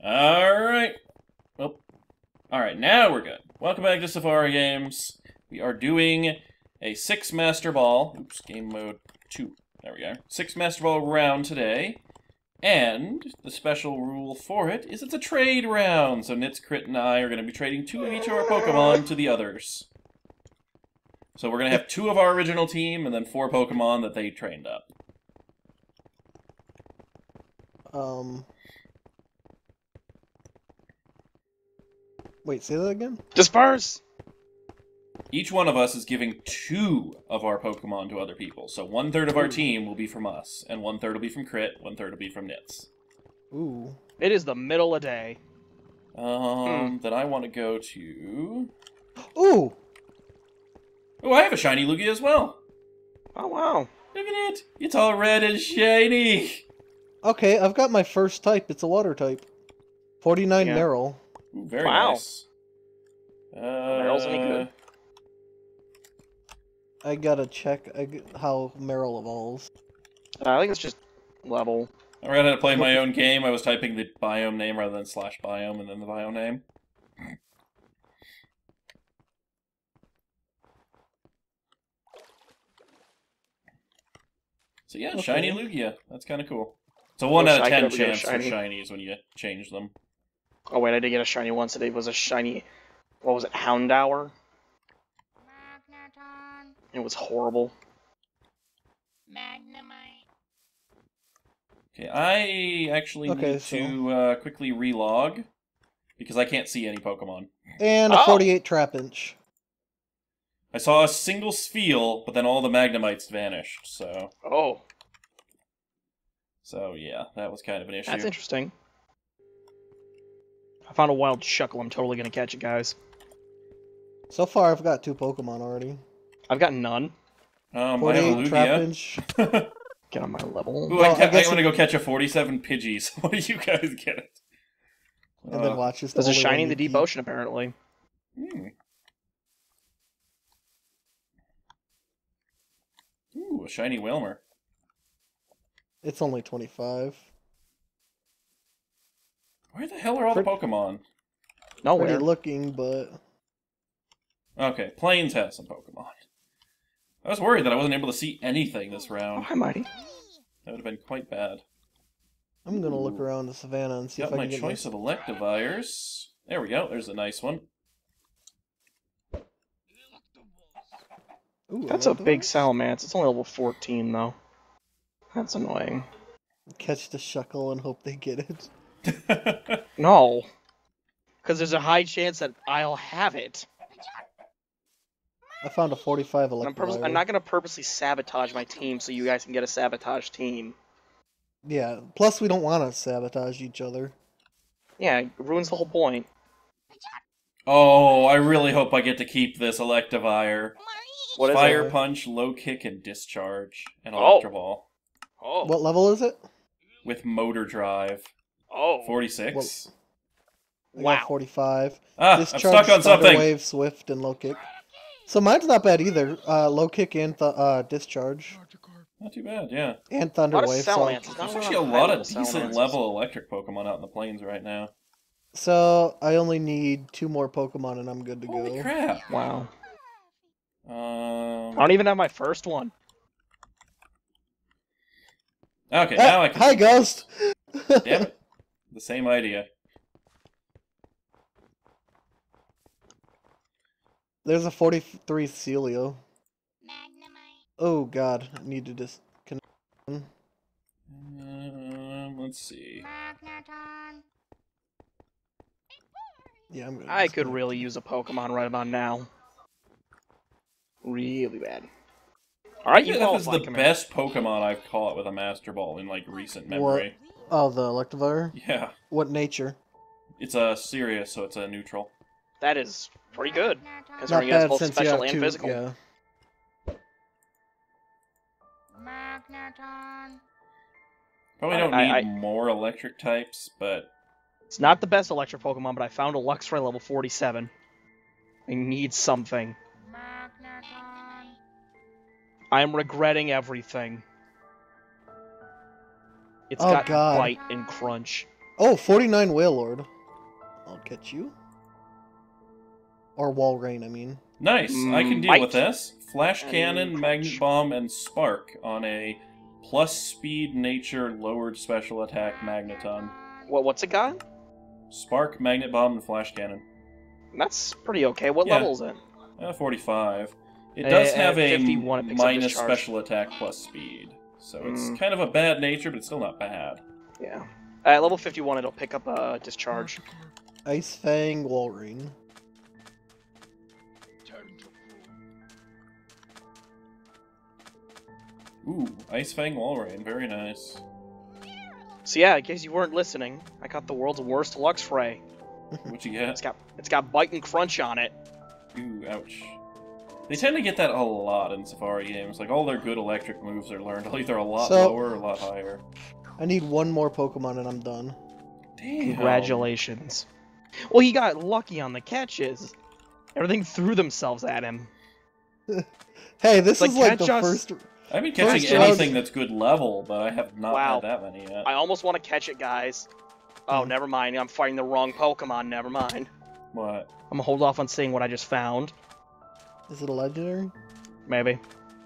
Alright. Well, alright, now we're good. Welcome back to Safari Games. We are doing a 6 Master Ball. Oops, game mode 2. There we go. 6 Master Ball round today. And the special rule for it is it's a trade round. So Nitz, Crit, and I are going to be trading 2 of each of our Pokemon to the others. So we're going to have 2 of our original team and then 4 Pokemon that they trained up. Wait, say that again? Disperse! Each one of us is giving 2 of our Pokemon to other people. So 1/3 of our team will be from us, and 1/3 will be from Crit, 1/3 will be from Nitz. Ooh. It is the middle of day. Then I want to go to... Ooh! Oh, I have a shiny Lugia as well. Oh, wow. Look at it. It's all red and shiny. Okay, I've got my first type. It's a water type. 49 Yeah. Meryl. Ooh, very Wow. nice. Meryl's any good? I gotta check how Meryl evolves. I think it's just level. I forgot how to play my own game. I was typing the biome name rather than /biome and then the biome name. So yeah, Okay. shiny Lugia. That's kind of cool. It's a 1 out of I 10 could ever get a chance for shiny. shinies when you change them. Oh, wait, I did get a shiny once. It was a shiny... What was it? Houndour? Magneton. It was horrible. Magnemite. Okay, I actually need to quickly relog because I can't see any Pokemon. And a Oh. 48 Trapinch. I saw a single Spheal, but then all the Magnemites vanished, so... Oh, So yeah, that was kind of an issue. that's interesting. I found a wild Shuckle. I'm totally gonna catch it, guys. So far, I've got 2 Pokemon already. I've got none. I have a 48 Lugia. Trapinch. Get on my level. Ooh, Well, I I guess want to go catch a 47 Pidgeys. What do you guys get it? And then watch this. There's a shiny in the deep ocean, apparently. Ooh, a shiny Wilmer. It's only 25. Where the hell are all the Pokemon? Nowhere. Pretty looking, but... Okay, Plains has some Pokemon. I was worried that I wasn't able to see anything this Oh, round. hi, Mighty. That would have been quite bad. I'm gonna look around the savannah and see Got if I my can get choice of Electivires. There we go, there's a nice one. Ooh, That's a Electivire? big Salamence. It's only level 14, though. That's annoying. Catch the Shuckle and hope they get it. No. Because there's a high chance that I'll have it. I found a 45 And Electivire. I'm not going to purposely sabotage my team so you guys can get a sabotage team. Yeah, plus we don't want to sabotage each other. Yeah, it ruins the whole point. Oh, I really hope I get to keep this Electivire. What is Fire it? Punch, Low Kick, and Discharge. And Oh. Electroball. Oh. What level is it? With Motor Drive. Oh. 46. I Wow. got 45. Ah, Discharge, I'm stuck on Thunder something! Wave, Swift, and Low Kick. So mine's not bad either. Low Kick and Discharge. Not too bad, yeah. And A Thunder lot of Wave. Salamence. There's actually a lot of decent level electric Pokemon out in the plains right now. So I only need 2 more Pokemon and I'm good to Holy go. crap! Wow. I don't even have my first one. Okay, now I can... Hi, Ghost! Damn it. The same idea. There's a 43 Celio. Magnemite. Oh god, I need to disconnect. Let's see. Magneton. Yeah, I'm gonna I could disconnect. really use a Pokemon right about now. Really bad. Alright, you That was qualify, the come here. best Pokemon I've caught with a Master Ball in, like, recent memory. Oh, the Electivire? Yeah. What nature? It's a Sirius, so it's a neutral. That is pretty good. Magneton. Considering Not it has bad both since you special have and 2. physical. Yeah. Magneton. Probably don't I- need more electric types, but... It's not the best electric Pokemon, but I found a Luxray level 47. I need something. Magneton. I am regretting everything. It's Oh, got God. Bite and Crunch. Oh, 49 Wailord. I'll get you. Or Walrein, I mean. Nice. I can deal Might. with this. Flash And Cannon, Magnet Crunch. Bomb, and Spark on a plus speed, nature, lowered special attack Magneton. What's it got? Spark, Magnet Bomb, and Flash Cannon. That's pretty okay. What Yeah. level is it? 45. It does have a 51, it picks up minus discharge. special attack plus speed. So it's kind of a bad nature, but it's still not bad. Yeah. At level 51, it'll pick up a discharge. Ice Fang Walrein. Ooh, Ice Fang Walrein. Very nice. So yeah, in case you weren't listening, I got the world's worst Luxray. What you get? It's got Bite and Crunch on it. Ooh, ouch. They tend to get that a lot in Safari games. Like, all their good electric moves are learned either a lot So- lower or a lot higher. I need one more Pokemon and I'm done. Damn. Congratulations. Well, he got lucky on the catches. Everything threw themselves at him. Hey, this Like, is like the catch us- first... I've been catching First round- anything that's good level, but I have not Wow. had that many yet. I almost want to catch it, guys. Oh, never mind. I'm fighting the wrong Pokemon. Never mind. What? I'm gonna hold off on saying what I just found. Is it a legendary? Maybe.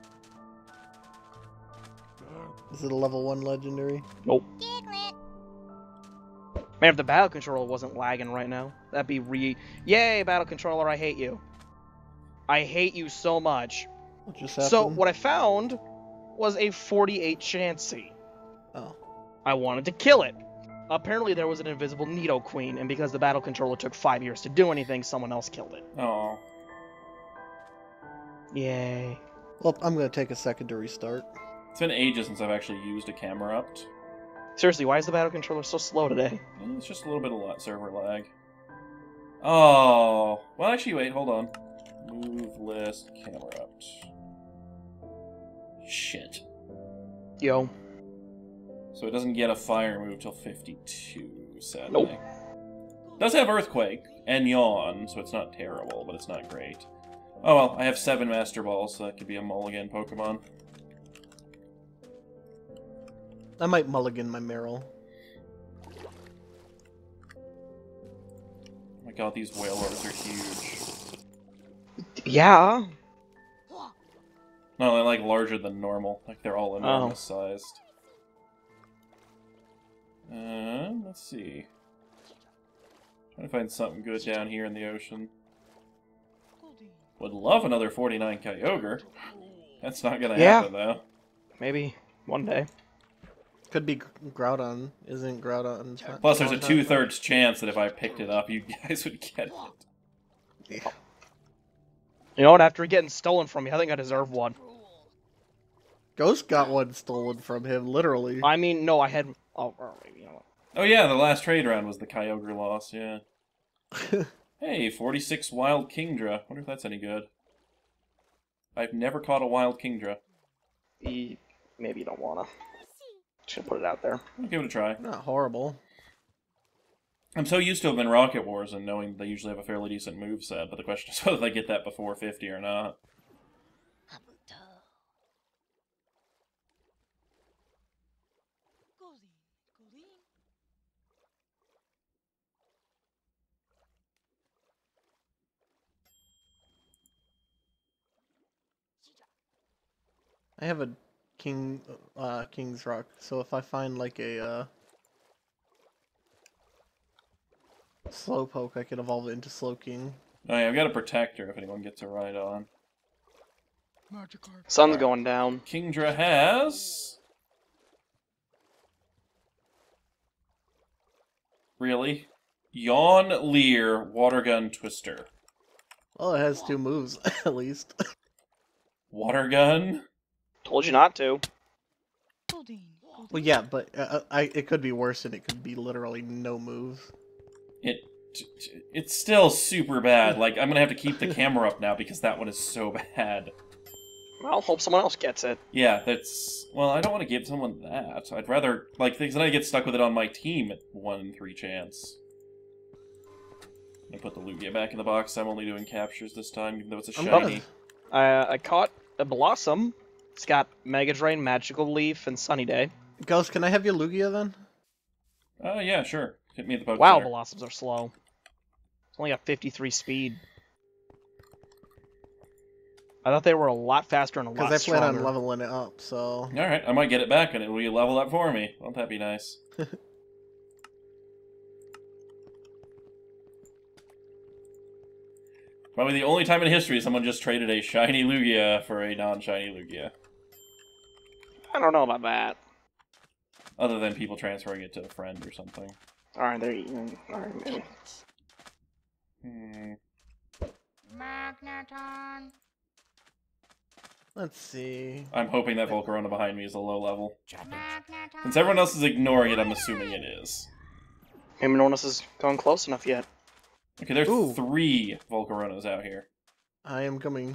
Is it a level 1 legendary? Nope. Diglett. Man, if the battle controller wasn't lagging right now, that'd be Yay, battle controller, I hate you. I hate you so much. What just happened? So, what I found was a 48 Chansey. Oh. I wanted to kill it. Apparently, there was an invisible Nidoqueen, and because the battle controller took 5 years to do anything, someone else killed it. Oh. Yay. Well, I'm gonna take a second to restart. It's been ages since I've actually used a camera up. Seriously, why is the battle controller so slow today? It's just a little bit of server lag. Oh. Well, actually, wait, hold on. Move list, camera up. Shit. Yo. So it doesn't get a fire move till 52, sadly. Nope. Does have Earthquake and Yawn, so it's not terrible, but it's not great. Oh well, I have 7 Master Balls, so that could be a mulligan Pokemon. I might mulligan my Meryl. Oh my god, these Wailords are huge. Yeah. No, they're like larger than normal. Like they're all enormous sized. Let's see. Trying to find something good down here in the ocean. Would love another 49 Kyogre. That's not gonna Yeah. happen though. Maybe. One day. Could be Groudon. Isn't Groudon... Plus, there's a 2/3 chance that if I picked it up, you guys would get it. Yeah. You know what? After getting stolen from me, I think I deserve one. Ghost got one stolen from him, literally. I mean, no, I had... Oh, you know what? Oh yeah, the last trade round was the Kyogre loss, yeah. Hey, 46 Wild Kingdra. Wonder if that's any good. I've never caught a Wild Kingdra. Maybe you don't wanna. Should put it out there. I'll give it a try. Not horrible. I'm so used to them in Rocket Wars and knowing they usually have a fairly decent moveset, but the question is whether they get that before 50 or not. I have a King's Rock, so if I find like a Slowpoke, I can evolve it into Slowking. Oh yeah, I've got a Protector if anyone gets a ride on. Sun's going down. Kingdra has... Really? Yawn, Leer, Water Gun, Twister. Well, it has 2 moves, at least. Water Gun? Told you not to. Well, yeah, but it could be worse, and it could be literally no moves. It's still super bad. Like, I'm gonna have to keep the camera up now because that one is so bad. Well, hope someone else gets it. Yeah, that's... Well, I don't want to give someone that. I'd rather... Like, because then I get stuck with it on my team at 1 in 3 chance. I put the Lugia back in the box. I'm only doing captures this time, even though it's a I'm shiny. I caught a Blossom. It's got Mega Drain, Magical Leaf, and Sunny Day. Ghost, can I have your Lugia then? Oh, yeah, sure. Hit me at the Poke Wow, Center. Velociraptors are slow. It's only got 53 speed. I thought they were a lot faster and a lot Because I plan stronger. on leveling it up, so... Alright, I might get it back and it will level up for me. Won't that be nice? Probably the only time in history someone just traded a shiny Lugia for a non-shiny Lugia. I don't know about that. Other than people transferring it to a friend or something. Alright, there you go. Alright, maybe. Magneton. Let's see. I'm hoping that Volcarona behind me is a low level. Magneton. Since everyone else is ignoring it, I'm assuming it is. Maybe no one else has gone close enough yet. Okay, there's Ooh. 3 Volcaronas out here. I am coming.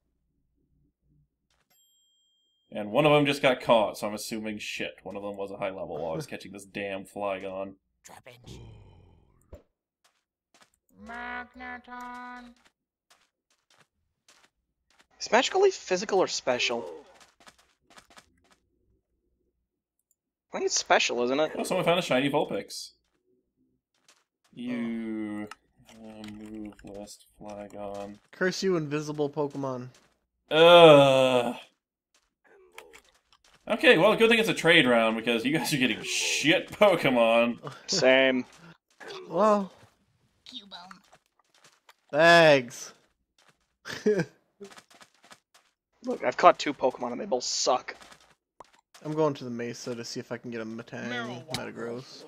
And one of them just got caught, so I'm assuming shit. One of them was a high level while I was catching this damn Flygon. Magneton. Is Magical Leaf physical or special? I think it's special, isn't it? Oh, someone found a shiny Vulpix. You... move list Flygon. Curse you, invisible Pokemon. Okay, well, good thing it's a trade round, because you guys are getting shit Pokemon. Same. Well, Cubone. thanks. Look, I've caught 2 Pokemon and they both suck. I'm going to the Mesa to see if I can get a Metagross.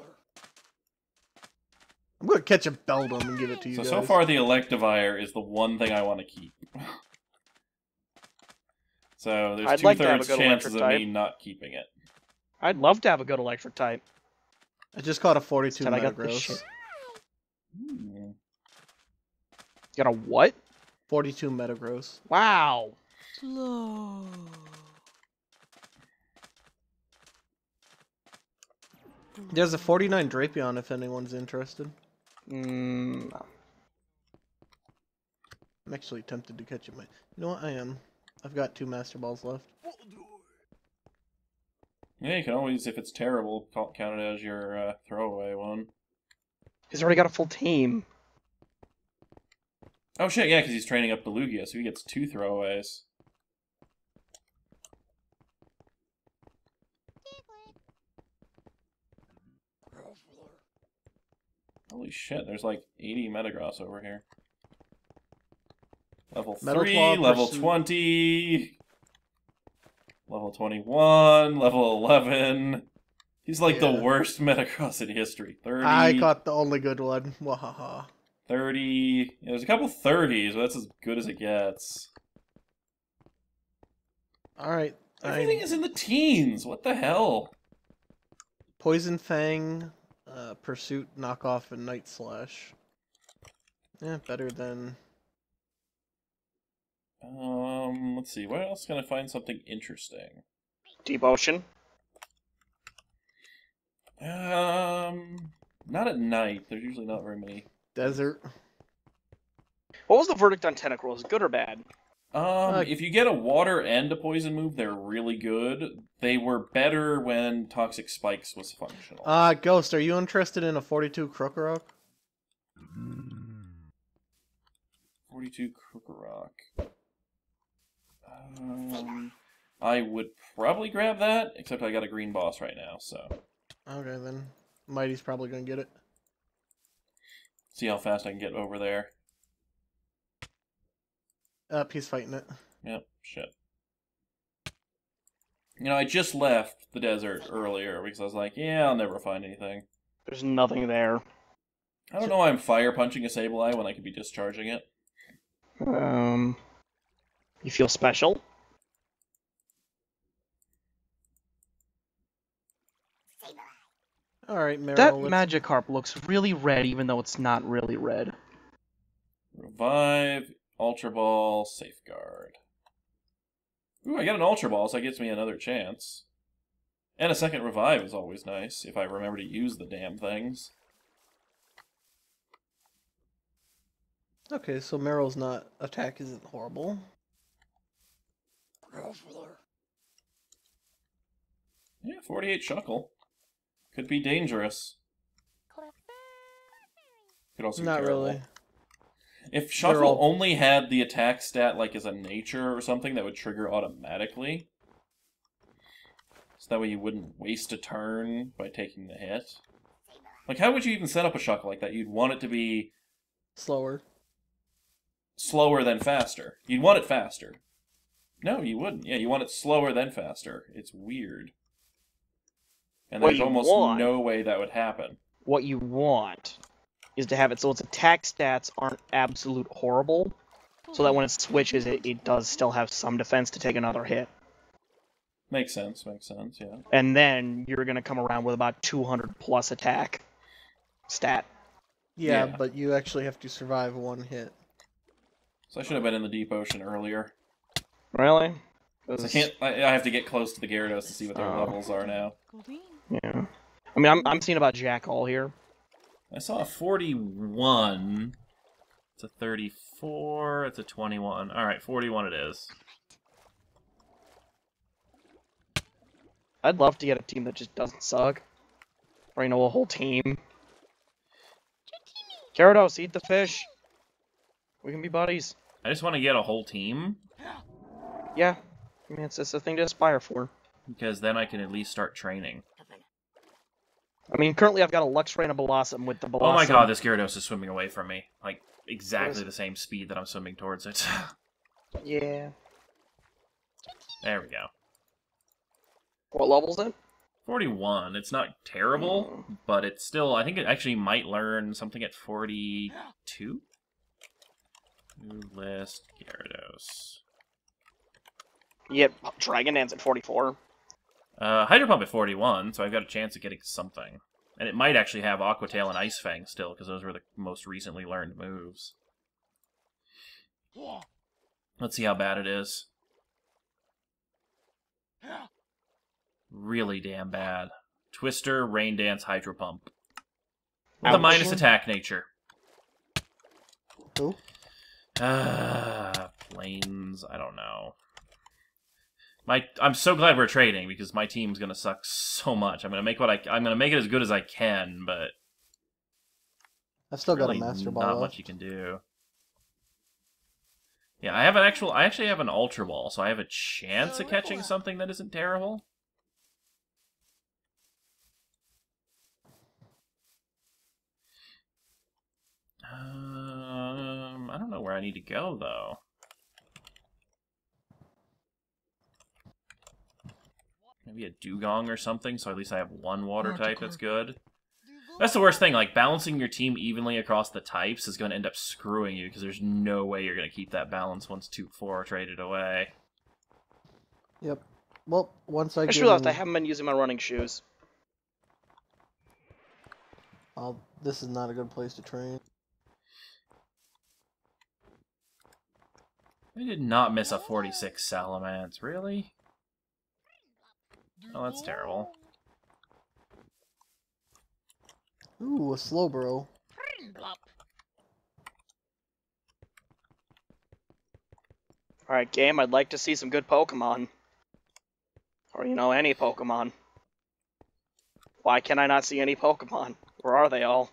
I'm going to catch a Beldum and give it to you guys. So far the Electivire is the one thing I want to keep. So there's I'd like to have a 2/3 good chances electric of me type. not keeping it. I'd love to have a good electric type. I just caught a 42 Instead I got this Metagross. shit. Hmm. You got a what? 42 Metagross. Wow. Slow. There's a 49 Drapion if anyone's interested. No. I'm actually tempted to catch it. You know what? I am. I've got 2 Master Balls left. Yeah, you can always, if it's terrible, count it as your throwaway one. He's already got a full team. Oh shit, yeah, because he's training up the Lugia, so he gets 2 throwaways. Holy shit, there's like 80 Metagross over here. Level Metal 3, Claw level Pursuit. 20, level 21, level 11. He's like the Yeah. worst Metagross in history. 30, I caught the only good one. Wahaha. 30. Yeah, there's a couple 30s, but that's as good as it gets. Alright. Everything is in the teens. What the hell? Poison Fang, Pursuit, Knockoff, and Night Slash. Yeah, better than... Let's see. Where else can I find something interesting? Deep Ocean. Not at night. There's usually not very many. Desert. What was the verdict on Tentacruel? Is it good or bad? If you get a water and a poison move, they're really good. They were better when Toxic Spikes was functional. Ghost, are you interested in a 42 Krokorok? 42 Krokorok. I would probably grab that, except I got a green boss right now, so... Okay, then. Mighty's probably gonna get it. See how fast I can get over there. He's fighting it. Yep, shit. You know, I just left the desert earlier because I was like, yeah, I'll never find anything. There's nothing there. I don't know why I'm fire punching a Sableye when I could be discharging it. You feel special? Alright, Meryl, That let's... Magikarp looks really red, even though it's not really red. Revive, Ultra Ball, Safeguard. Ooh, I got an Ultra Ball, so that gives me another chance. And a second Revive is always nice, if I remember to use the damn things. Okay, so Meryl's not... attack isn't horrible. Yeah, 48 Shuckle. Could be dangerous. Could also be Not terrible. really. If Shuffle all- only had the attack stat like as a nature or something that would trigger automatically, so that way you wouldn't waste a turn by taking the hit. Like, how would you even set up a Shuckle like that? You'd want it to be Slower. slower than faster. You'd want it faster. No, you wouldn't. Yeah, you want it slower than faster. It's weird. And What there's you almost want- no way that would happen. What you want is to have it so its attack stats aren't absolute horrible, so that when it switches, it does still have some defense to take another hit. Makes sense, yeah. And then you're going to come around with about 200 plus attack stat. Yeah, Yeah. but you actually have to survive one hit. So I should have been in the deep ocean earlier. Really? I have to get close to the Gyarados to see what their Oh. levels are now. Yeah. I mean, I'm seeing about Jack All here. I saw a 41. It's a 34. It's a 21. Alright, 41 it is. I'd love to get a team that just doesn't suck. Or, you know, a whole team. Gyarados, eat the fish. We can be buddies. I just want to get a whole team, Yeah. I mean, it's a thing to aspire for. because then I can at least start training. I mean, currently I've got a Luxray and a Blossom with the Blossom. Oh my god, this Gyarados is swimming away from me. Like, exactly What is- the same speed that I'm swimming towards it. Yeah. There we go. What level's it? 41. It's not terrible, but it's still... I think it actually might learn something at 42? New list, Gyarados. Yep, Dragon Dance at 44. Hydro Pump at 41, so I've got a chance of getting something. And it might actually have Aqua Tail and Ice Fang still, because those were the most recently learned moves. Let's see how bad it is. Really damn bad. Twister, Rain Dance, Hydro Pump. With a Ouch. minus attack nature. Who? Planes, I don't know. I'm so glad we're trading because my team's gonna suck so much. I'm gonna make it as good as I can, but I've still got really a Master Ball not left. much you can do. Yeah, I actually have an Ultra Ball, so I have a chance of catching something that isn't terrible. I don't know where I need to go though. Maybe a Dugong or something, so at least I have one water type that's good. That's the worst thing, like, balancing your team evenly across the types is going to end up screwing you, because there's no way you're going to keep that balance once 2-4 are traded away. Yep. Well, once I I get just realized I in- haven't been using my running shoes. this is not a good place to train. I did not miss a 46 Salamence, really? Oh, that's terrible. Ooh, a Slowbro. Alright, game, I'd like to see some good Pokemon. Or, you know, any Pokemon. Why can I not see any Pokemon? Where are they all?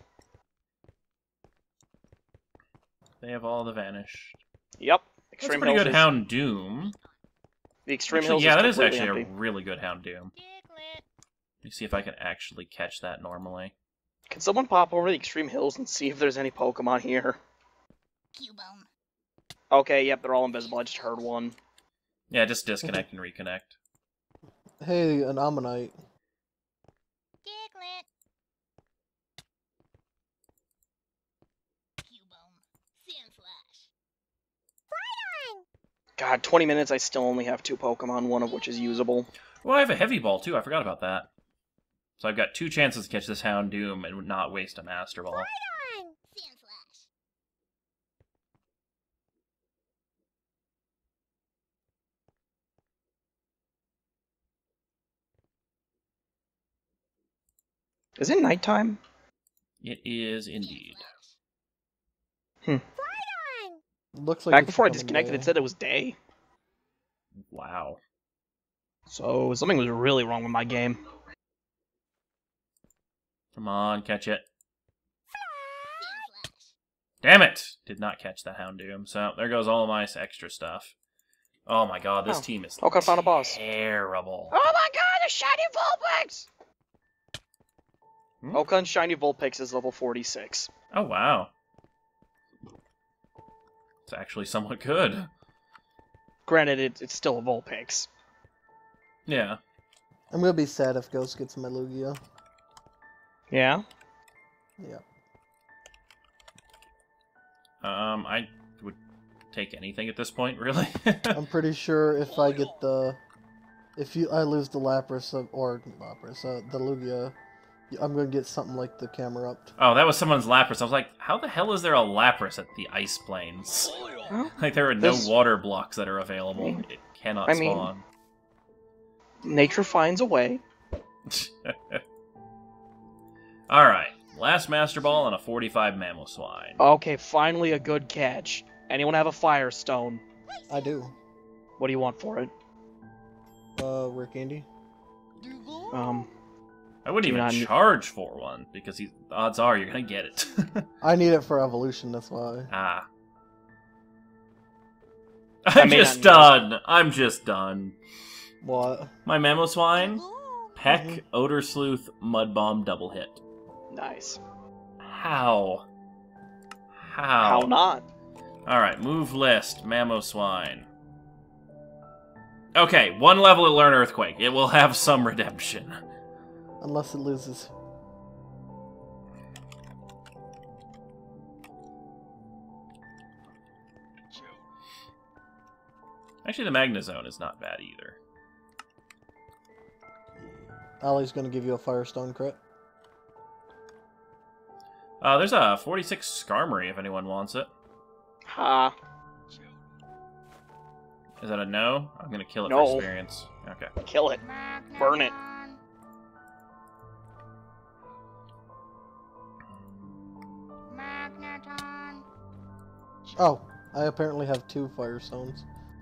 They have all the vanished. Yep. That's Extreme a pretty Hills good is- Houndoom. The Extreme Actually, Hills yeah, is that is completely actually empty. a really good Houndoom. Let me see if I can actually catch that normally. Can someone pop over the Extreme Hills and see if there's any Pokemon here? Cubone. Okay, yep, they're all invisible. I just heard one. Yeah, just disconnect and reconnect. Hey, an Ammonite. Diglett. Cubone. Sandslash. God, 20 minutes, I still only have 2 Pokemon, one of which is usable. Well, I have a Heavy Ball, too. I forgot about that. So I've got 2 chances to catch this Houndoom and not waste a Master Ball. Sandslash. Is it nighttime? It is indeed. Looks like Back it's before I becoming disconnected, day. it said it was day. Wow. So, something was really wrong with my game. Come on, catch it. Sandslash. Damn it! Did not catch the Houndoom, so there goes all of my extra stuff. Oh my god, this team is Pokemon found a boss. terrible. Oh my god, a shiny Vulpix! Hmm? Okan's shiny Vulpix is level 46. Oh wow. It's actually somewhat good. Granted, it's still a Vulpix. Yeah. I'm gonna be sad if Ghost gets my Lugia. Yeah? Yeah. I would take anything at this point, really. I'm pretty sure if I get the... I lose the Lapras, or the Lugia, I'm gonna get something like the Camerupt. Oh, that was someone's Lapras. I was like, how the hell is there a Lapras at the Ice Plains? Huh? Like, there are no This- water blocks that are available. It cannot I mean- spawn. Nature finds a way. Alright, last Master Ball and a 45 Mamoswine. Okay, finally a good catch. Anyone have a Firestone? I do. What do you want for it? Rare Candy. I wouldn't Do even not- charge for one, because the odds are you're gonna get it. I need it for evolution, that's why. Ah. I I'm may just not need done. I'm just done. What? My Mamoswine, Peck, Mhm. Odor Sleuth, Mud Bomb double hit. Nice. How? How not? Alright, move list, Mamoswine. Okay, one level at Learn Earthquake. It will have some redemption. Unless it loses. Actually, the Magnezone is not bad either. Ollie's gonna give you a Firestone crit. There's a 46 Skarmory if anyone wants it. Ha. Is that a no? I'm gonna kill it No. for experience. Okay. Kill it. Burn it. Magneton. Oh, I apparently have 2 Firestones.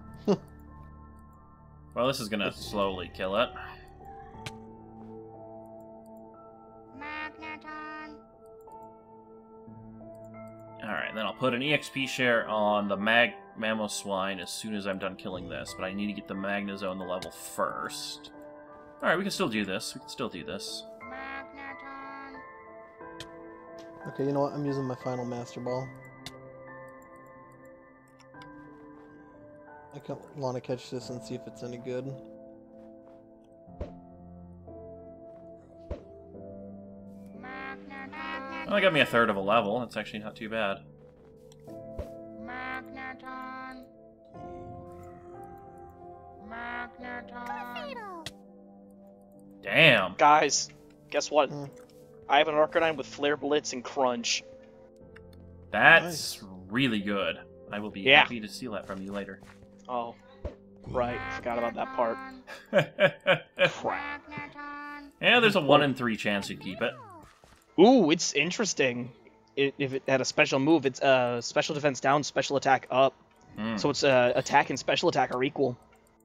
Well, this is gonna slowly kill it. Magneton. Alright, then I'll put an EXP share on the Mamoswine as soon as I'm done killing this, but I need to get the Magnezone the level first. Alright, we can still do this. We can still do this. Magneton. Okay, you know what? I'm using my final Master Ball. I want to catch this and see if it's any good. Magneton. Well, that got me a third of a level. That's actually not too bad. Magneton. Magneton. Damn! Guys, guess what? Hmm. I have an Arcanine with Flare Blitz and Crunch. That's really good. I will be Yeah. happy to steal that from you later. Oh, right. Forgot about that part. Crap. Magneton. Yeah, there's a 1 in 3 chance you'd keep it. Ooh, it's interesting. If it had a special move, it's special defense down, special attack up. Hmm. So it's attack and special attack are equal.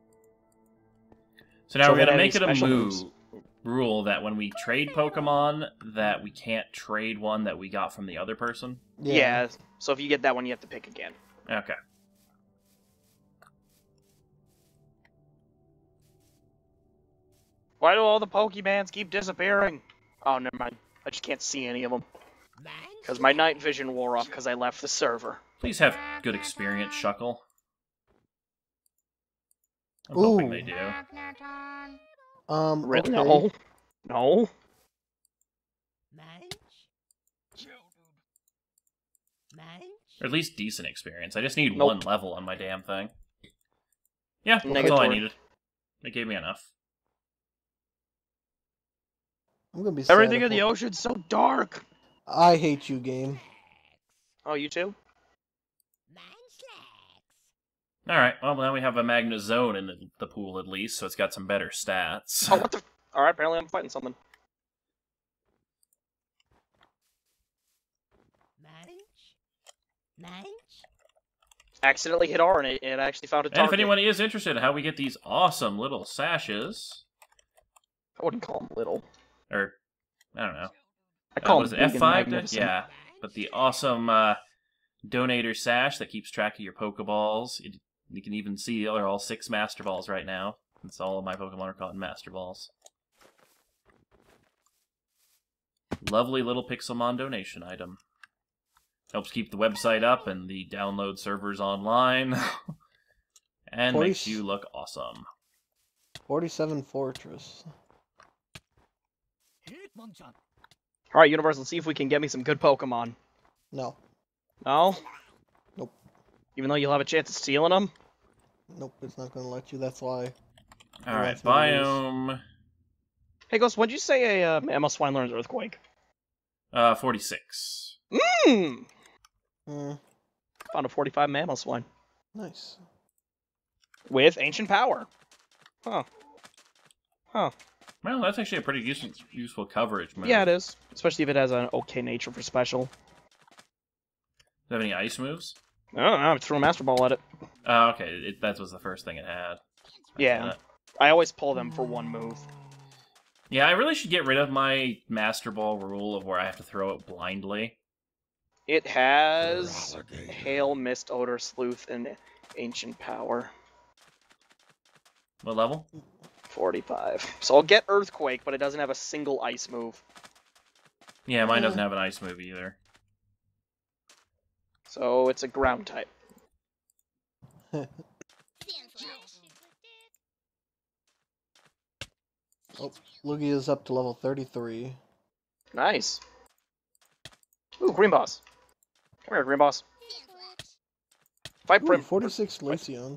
So now So we're gonna without make any it a special move moves. rule that when we trade Pokemon, that we can't trade one that we got from the other person. Yeah. So if you get that one, you have to pick again. Okay. Why do all the Pokemans keep disappearing? Oh, never mind. I just can't see any of them. Because my night vision wore off because I left the server. Please have good experience, Shuckle. I'm Ooh. hoping they do. Magneton. Really? Okay. No. No? Or at least decent experience. I just need Nope. 1 level on my damn thing. Yeah, that's all I Negatory. needed. It gave me enough. I'm gonna be sad Everything if in the ocean's so dark. I hate you, game. Oh, you too? Alright, well, now we have a Magnezone in the pool at least, so it's got some better stats. Oh, what the? Alright, apparently I'm fighting something. Accidentally hit R and it actually found a And target. if anyone is interested in how we get these awesome little sashes, I wouldn't call him little. or, I don't know. I call What is him it, big and F5? magnificent. Yeah, but the awesome Donator Sash that keeps track of your Pokeballs. You can even see they're all 6 Master Balls right now. Since all of my Pokemon are caught in Master Balls. Lovely little Pixelmon donation item. Helps keep the website up and the download servers online. And makes you look awesome. 47 Fortress. Alright, Universe, let's see if we can get me some good Pokemon. No. No? Nope. Even though you'll have a chance of stealing them? Nope, it's not gonna let you, that's why. Alright, biome... Hey, Ghost, when'd you say a Mamoswine learns Earthquake? 46. Mmm! Hmm, Found a 45 Mamoswine. nice. With Ancient Power. Huh. Huh. Well, that's actually a pretty useful coverage move. Yeah, it is. Especially if it has an okay nature for special. Do you have any ice moves? I don't know, I threw a Master Ball at it. Okay, that was the first thing it had. Yeah. I always pull them for one move. Yeah, I really should get rid of my Master Ball rule of where I have to throw it blindly. It has Hail, Mist, Odor, Sleuth, and Ancient Power. What level? 45. So I'll get Earthquake, but it doesn't have a single ice move. Yeah, mine doesn't have an ice move either. So it's a ground type. Oh, Lugia's up to level 33. Nice. Ooh, Green Boss. Come here, Green Boss. Fight Ooh, Prim. 46 Lucian.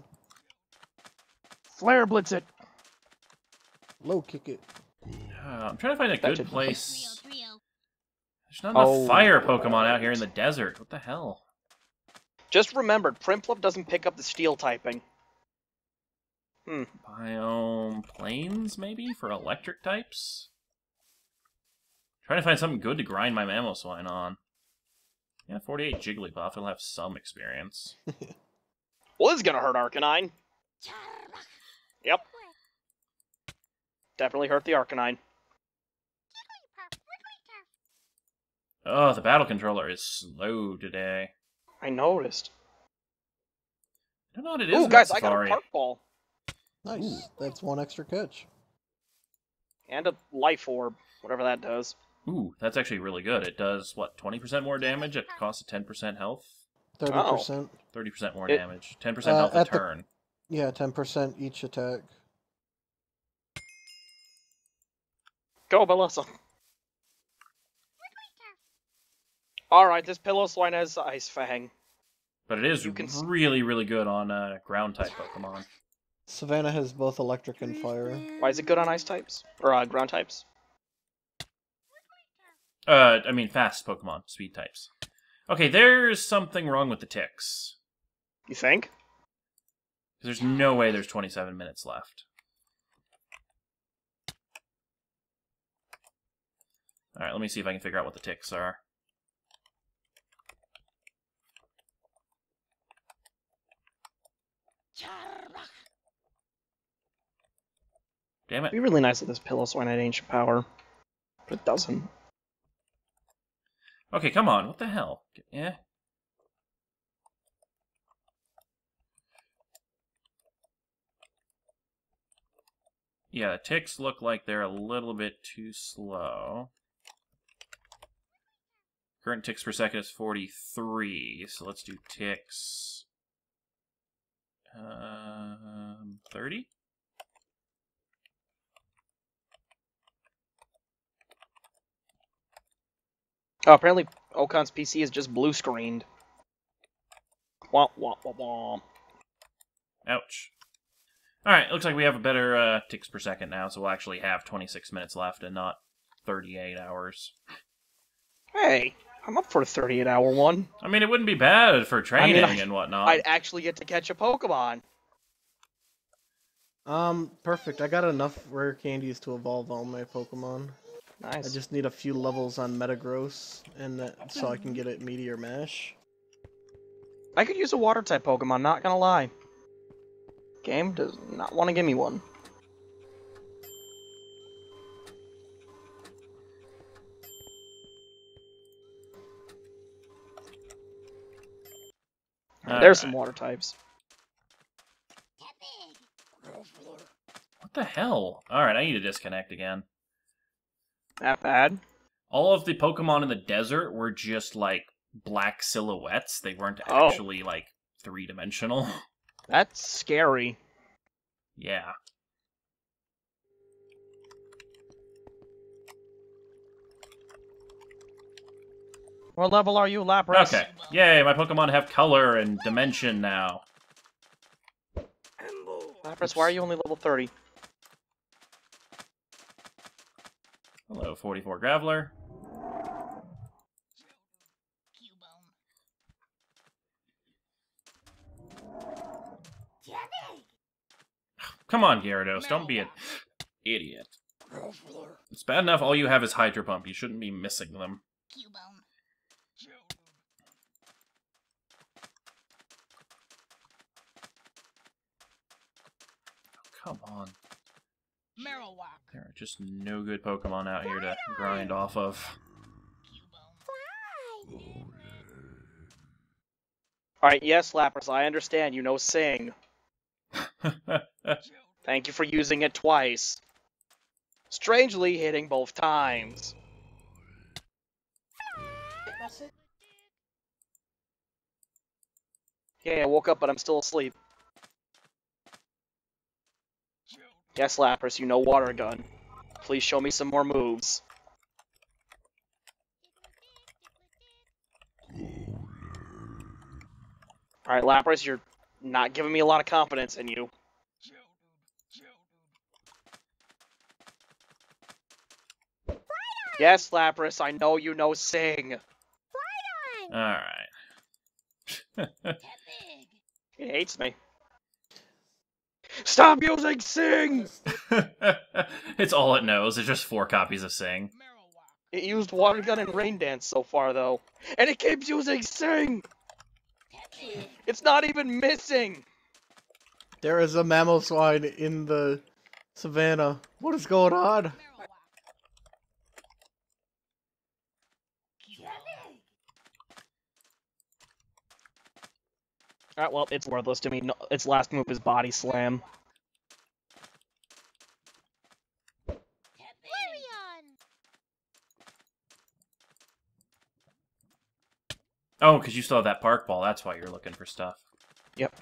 Flare Blitz it. Low kick it. I'm trying to find a That good should- place. There's not enough fire Pokemon out here in the desert. What the hell? Just remembered, Prinplup doesn't pick up the steel typing. Biome Plains, maybe? For electric types? Trying to find something good to grind my Mamoswine on. Yeah, 48 Jigglypuff. It'll have some experience. Well, this is gonna hurt Arcanine. Yep. Definitely hurt the Arcanine. Oh, the battle controller is slow today. I noticed. I don't know what it is Ooh, about guys, I got Safari. a Park Ball. Nice. That's one extra catch. And a Life Orb, whatever that does. Ooh, that's actually really good. It does, what, 20% more damage at cost of 10% health? 30%. 30% more It- damage. 10% health a at the- turn. Yeah, 10% each attack. Go, Bellissa. Alright, this Pillow-Swine has Ice Fang. But it is You can really, really good on ground-type Pokemon. Savannah has both electric and fire. Why is it good on Ice types? Or ground types? I mean fast Pokemon, speed types. Okay, there's something wrong with the ticks. You think? There's no way there's 27 minutes left. Alright, let me see if I can figure out what the ticks are. Damn it. It'd be really nice if this Pillow-Swine had Ancient Power. But it doesn't. Okay, come on. What the hell? Yeah. Yeah, the ticks look like they're a little bit too slow. Current ticks per second is 43, so let's do ticks. 30? Oh, apparently Ocon's PC is just blue screened. Womp womp womp womp. Ouch. Alright, looks like we have a better ticks per second now, so we'll actually have 26 minutes left and not 38 hours. Hey, I'm up for a 38-hour one. I mean, it wouldn't be bad for training and whatnot. I'd actually get to catch a Pokemon. Perfect. I got enough rare candies to evolve all my Pokemon. Nice. I just need a few levels on Metagross, and that, so I can get it Meteor Mash. I could use a Water-type Pokemon, not gonna lie. Game does not want to give me one. There's some water types. What the hell? Alright, I need to disconnect again. That bad? All of the Pokemon in the desert were just, like, black silhouettes. They weren't Oh. actually, like, three-dimensional. That's scary. Yeah. What level are you, Lapras? Okay. Yay, my Pokemon have color and dimension now. Lapras, why are you only level 30? Hello, 44 Graveler. Come on, Gyarados, don't be an idiot. It's bad enough all you have is Hydro Pump. You shouldn't be missing them. Come on. There are just no good Pokemon out here to grind off of. Alright, yes, Lapras, I understand. You know Sing. Thank you for using it twice. Strangely hitting both times. Yeah, I woke up, but I'm still asleep. Yes, Lapras, you know Water Gun. Please show me some more moves. Alright, Lapras, you're not giving me a lot of confidence in you. Yes, Lapras, I know you know Sing. Alright. It hates me. Stop using Sing! It's all it knows. It's just 4 copies of Sing. It used Water Gun and Rain Dance so far, though. And it keeps using Sing! It's not even missing! There is a Mamoswine in the savannah. What is going on? Alright, well, it's worthless to me. No, its last move is Body Slam. Oh, because you still have that Park Ball. That's why you're looking for stuff. Yep.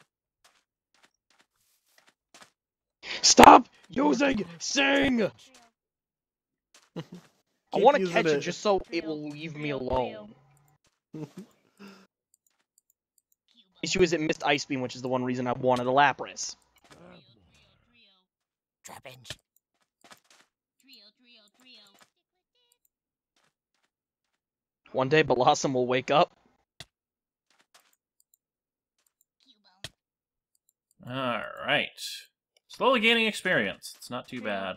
Stop using Sing! I Keep want to using catch it it. just so it will leave me alone. Issue is it missed Ice Beam, which is the one reason I wanted a Lapras. One day, Blossom will wake up. Alright. Slowly gaining experience. It's not too bad.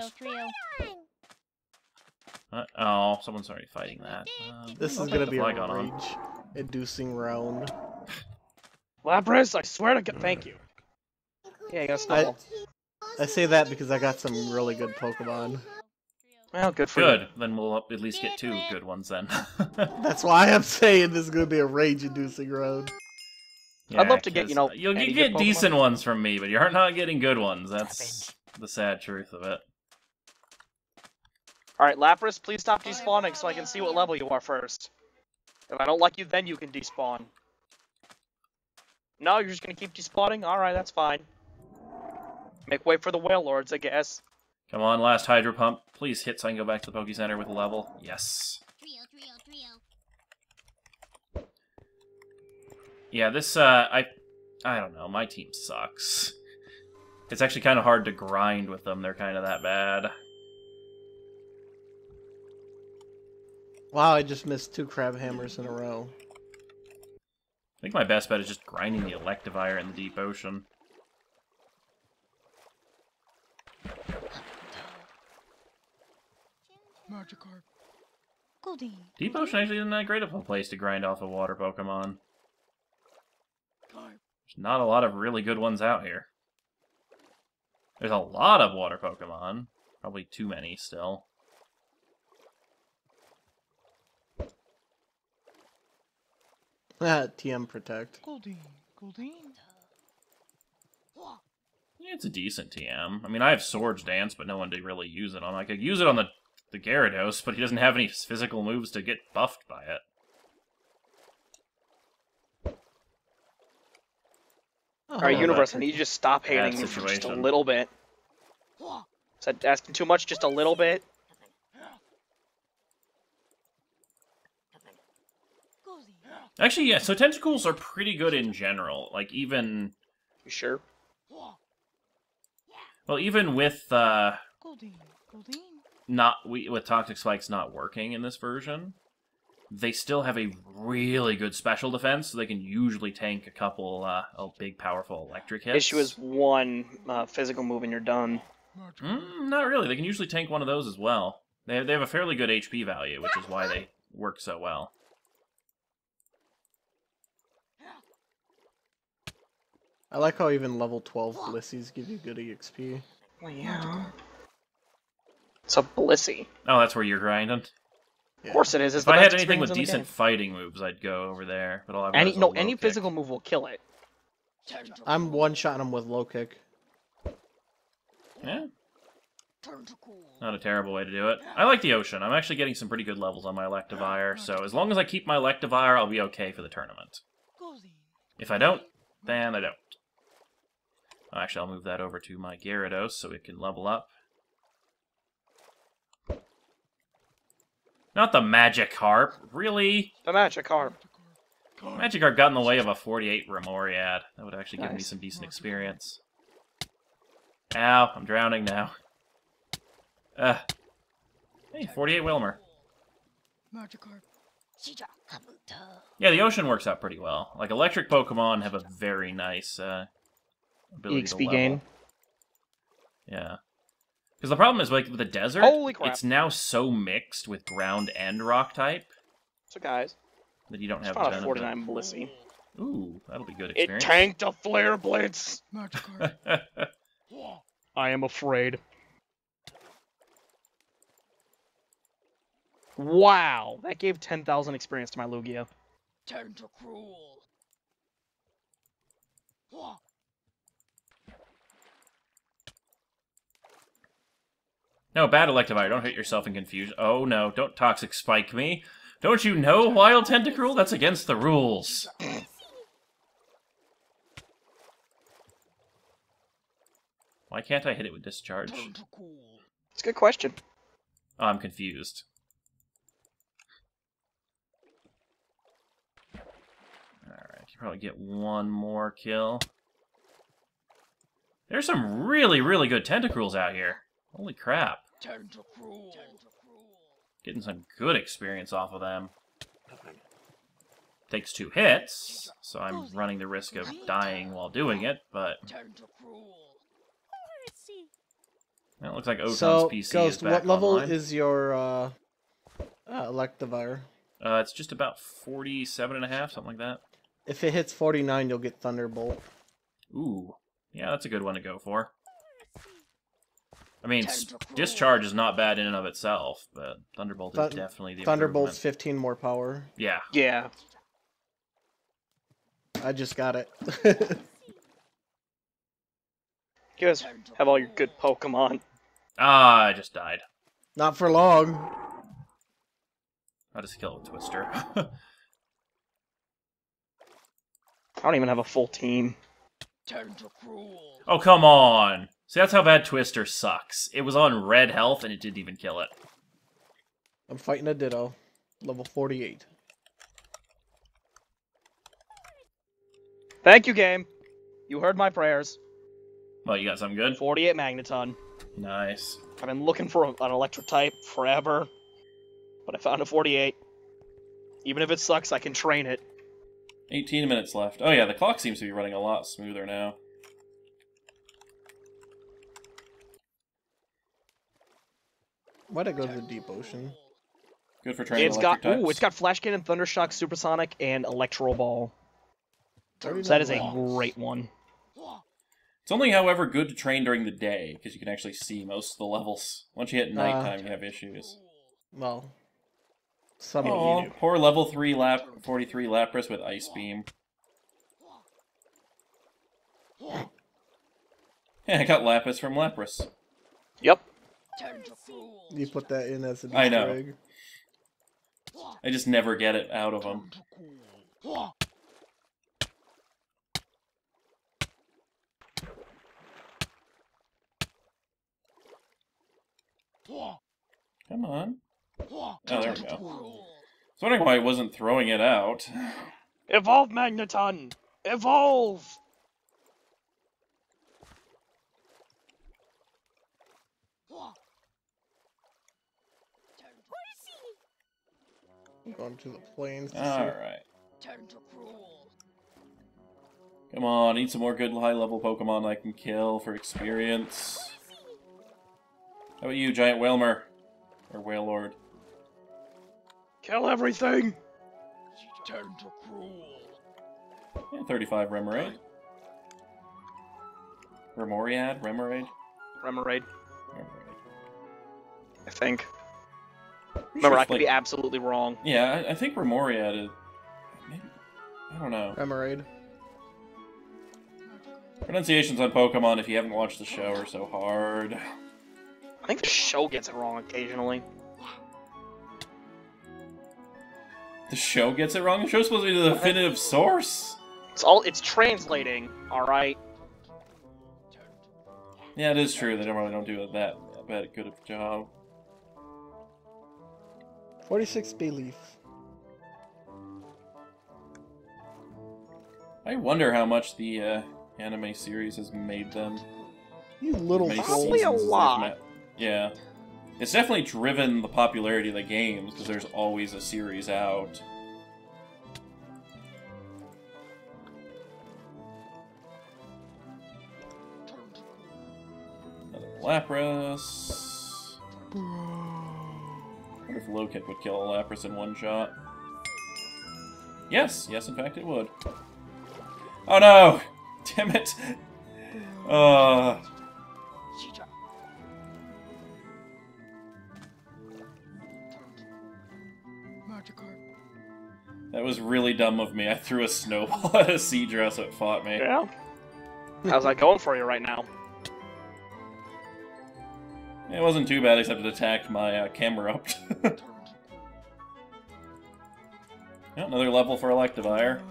Oh, someone's already fighting that. This I'll is take gonna the be a Flygon on. rage-inducing round. Lapras, I swear to God, thank you. Yeah, I got a snowball. I say that because I got some really good Pokemon. Well, good for you. Good. Then we'll at least get 2 good ones then. That's why I'm saying this is gonna be a rage-inducing round. I'd love to get, 'cause you know, you'll any get good decent Pokemon. ones from me, but you're not getting good ones. That's the sad truth of it. Alright, Lapras, please stop despawning so I can see what level you are first. If I don't like you, then you can despawn. No, you're just gonna keep despawning? Alright, that's fine. Make way for the Whale Lords, I guess. Come on, last Hydro Pump. Please hit so I can go back to the Poke Center with a level. Yes. Yeah, this, I don't know, my team sucks. It's actually kind of hard to grind with them, they're kind of that bad. Wow, I just missed 2 Crab Hammers in a row. I think my best bet is just grinding the Electivire in the Deep Ocean. Deep Ocean actually isn't that great of a place to grind off a water Pokemon. There's not a lot of really good ones out here. There's a lot of water Pokemon. Probably too many still. TM Protect. Goldine. Yeah, it's a decent TM. I mean, I have Swords Dance, but no one to really use it on. I could use it on the Gyarados, but he doesn't have any physical moves to get buffed by it. Alright, Oh, Universe, but- I need you to just stop hating me for just a little bit. Is that asking too much? Just a little bit? Actually, yeah, so Tentacools are pretty good in general. Like, even... You sure? Well, even with, Goldine. with Toxic Spikes not working in this version, they still have a really good special defense, so they can usually tank a couple, big, powerful electric hits. Issue is one physical move and you're done. Not really. They can usually tank one of those as well. They have a fairly good HP value, which is why they work so well. I like how even level 12 Blissey's give you good EXP. Well, yeah. It's a Blissey. Oh, that's where you're grinding? Of course it is. It's If the I best had anything with experience in the decent game. fighting moves, I'd go over there. But all I've got Any is a no, low any kick. physical move will kill it. I'm one-shotting him with low kick. Yeah. Not a terrible way to do it. I like the Ocean. I'm actually getting some pretty good levels on my Electivire, so as long as I keep my Electivire, I'll be okay for the tournament. If I don't, then I don't. Actually, I'll move that over to my Gyarados so it can level up. Not the Magikarp. Really? The Magikarp. Magikarp got in the way of a 48 Remoriad. That would actually give me Nice. some decent experience. Ow, I'm drowning now. Hey, 48 Wilmer. Yeah, the Ocean works out pretty well. Like, electric Pokemon have a very nice ability to EXP level. gain. Yeah. Because the problem is, like, with the desert, Holy crap. it's now so mixed with ground and rock type So guys, that you don't it's have found the a benefit. 49 Blissey. Ooh, that'll be good It experience. tanked a Flare Blitz! I am afraid. Wow, that gave 10,000 experience to my Lugia. No, bad Electivire. Don't hurt yourself in confusion. Oh no, don't Toxic Spike me. Don't you know, Wild Tentacruel? That's against the rules. Why can't I hit it with Discharge? It's a good question. Oh, I'm confused. Alright, you probably get one more kill. There's some really, really good Tentacruels out here. Holy crap. Getting some good experience off of them. Takes 2 hits, so I'm running the risk of dying while doing it, but... Well, it looks like Oton's So, PC Ghost, is back what level online. is your Electivire? It's just about 47.5, something like that. If it hits 49, you'll get Thunderbolt. Ooh. Yeah, that's a good one to go for. I mean, Discharge is not bad in and of itself, but Thunderbolt is definitely the Thunderbolt's improvement. 15 more power. Yeah. Yeah. I just got it. You guys have all your good Pokemon. Ah, I just died. Not for long. I'll just kill a Twister. I don't even have a full team. Oh, come on! See, that's how bad Twister sucks. It was on red health and it didn't even kill it. I'm fighting a Ditto. Level 48. Thank you, game. You heard my prayers. Well, you got something good? 48 Magneton. Nice. I've been looking for an electric type forever, but I found a 48. Even if it sucks, I can train it. 18 minutes left. Oh yeah, the clock seems to be running a lot smoother now. Why'd I go to the deep ocean? Good for training It's got electric types. it's got Flash Cannon, Thundershock, Supersonic, and Electro Ball. Already So that know is a that. great one. It's only, however, good to train during the day, because you can actually see most of the levels. Once you hit nighttime, you have issues. Well, Some of Oh, you. poor level 3 43 Lapras with Ice Beam. Yeah, I got Lapis from Lapras. Yep. You put that in as an I Easter know. egg. I just never get it out of them. Come on. Oh, there we go. I was wondering why I wasn't throwing it out. Evolve, Magneton! Evolve! Going to the plains to see. Alright. Come on, need some more good high-level Pokemon I can kill for experience. How about you, Giant Whalmer? Or Whalelord? Kill everything! Yeah, 35 Remoraid. Remoraid? Remoraid? Remoraid, Remoraid. I think. Pretty Remember, sure I it's could be absolutely wrong. Yeah, I think Remoraid is... Maybe... I don't know. Remoraid. Pronunciations on Pokemon, if you haven't watched the show, are so hard. I think the show gets it wrong occasionally. The show gets it wrong? The show's supposed to be the definitive source? It's translating, alright? Yeah, it is true. They normally don't do that bad good of a job. 46 Bayleaf. I wonder how much the anime series has made them. You little Many Probably a fool. seasons they've lot. met. Yeah. It's definitely driven the popularity of the games, because there's always a series out. Another Lapras. I wonder if Low-Kick would kill a Lapras in one shot. Yes, in fact it would. Oh no! Damn it! That was really dumb of me. I threw a snowball at a Seadra so it fought me. Yeah. How's that going for you right now? It wasn't too bad, except it attacked my camera up. Yeah, another level for Electivire.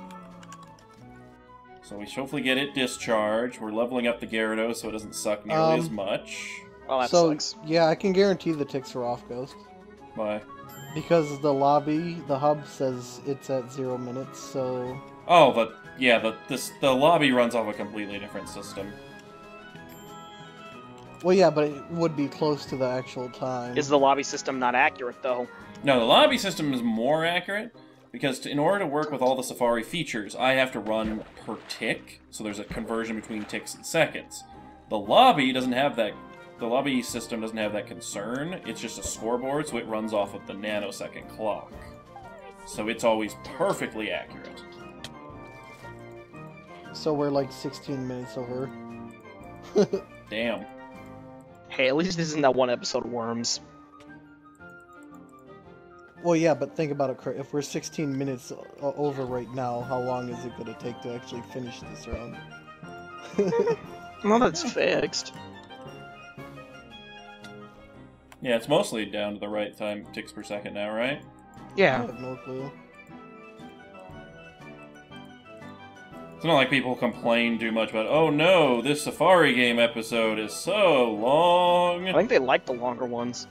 So we should hopefully get it discharged. We're leveling up the Gyarados so it doesn't suck nearly as much. Oh, that So, sucks. yeah, I can guarantee the ticks are off, Ghost. Why? Because the lobby, the hub says it's at 0 minutes, so... Oh, but yeah, the lobby runs off a completely different system. Well, yeah, but it would be close to the actual time. Is the lobby system not accurate, though? No, the lobby system is more accurate, because in order to work with all the Safari features, I have to run per tick, so there's a conversion between ticks and seconds. The lobby doesn't have that. The lobby system doesn't have that concern. It's just a scoreboard, so it runs off of the nanosecond clock. So it's always perfectly accurate. So we're like 16 minutes over. Damn. Hey, at least this isn't that one episode of Worms. Well, yeah, but think about it, Kurt. If we're 16 minutes over right now, how long is it going to take to actually finish this round? Well, that's fixed. Yeah, it's mostly down to the right time ticks per second now, right? I Yeah. have no clue. It's not like people complain too much about, oh no, this Safari game episode is so long. I think they like the longer ones.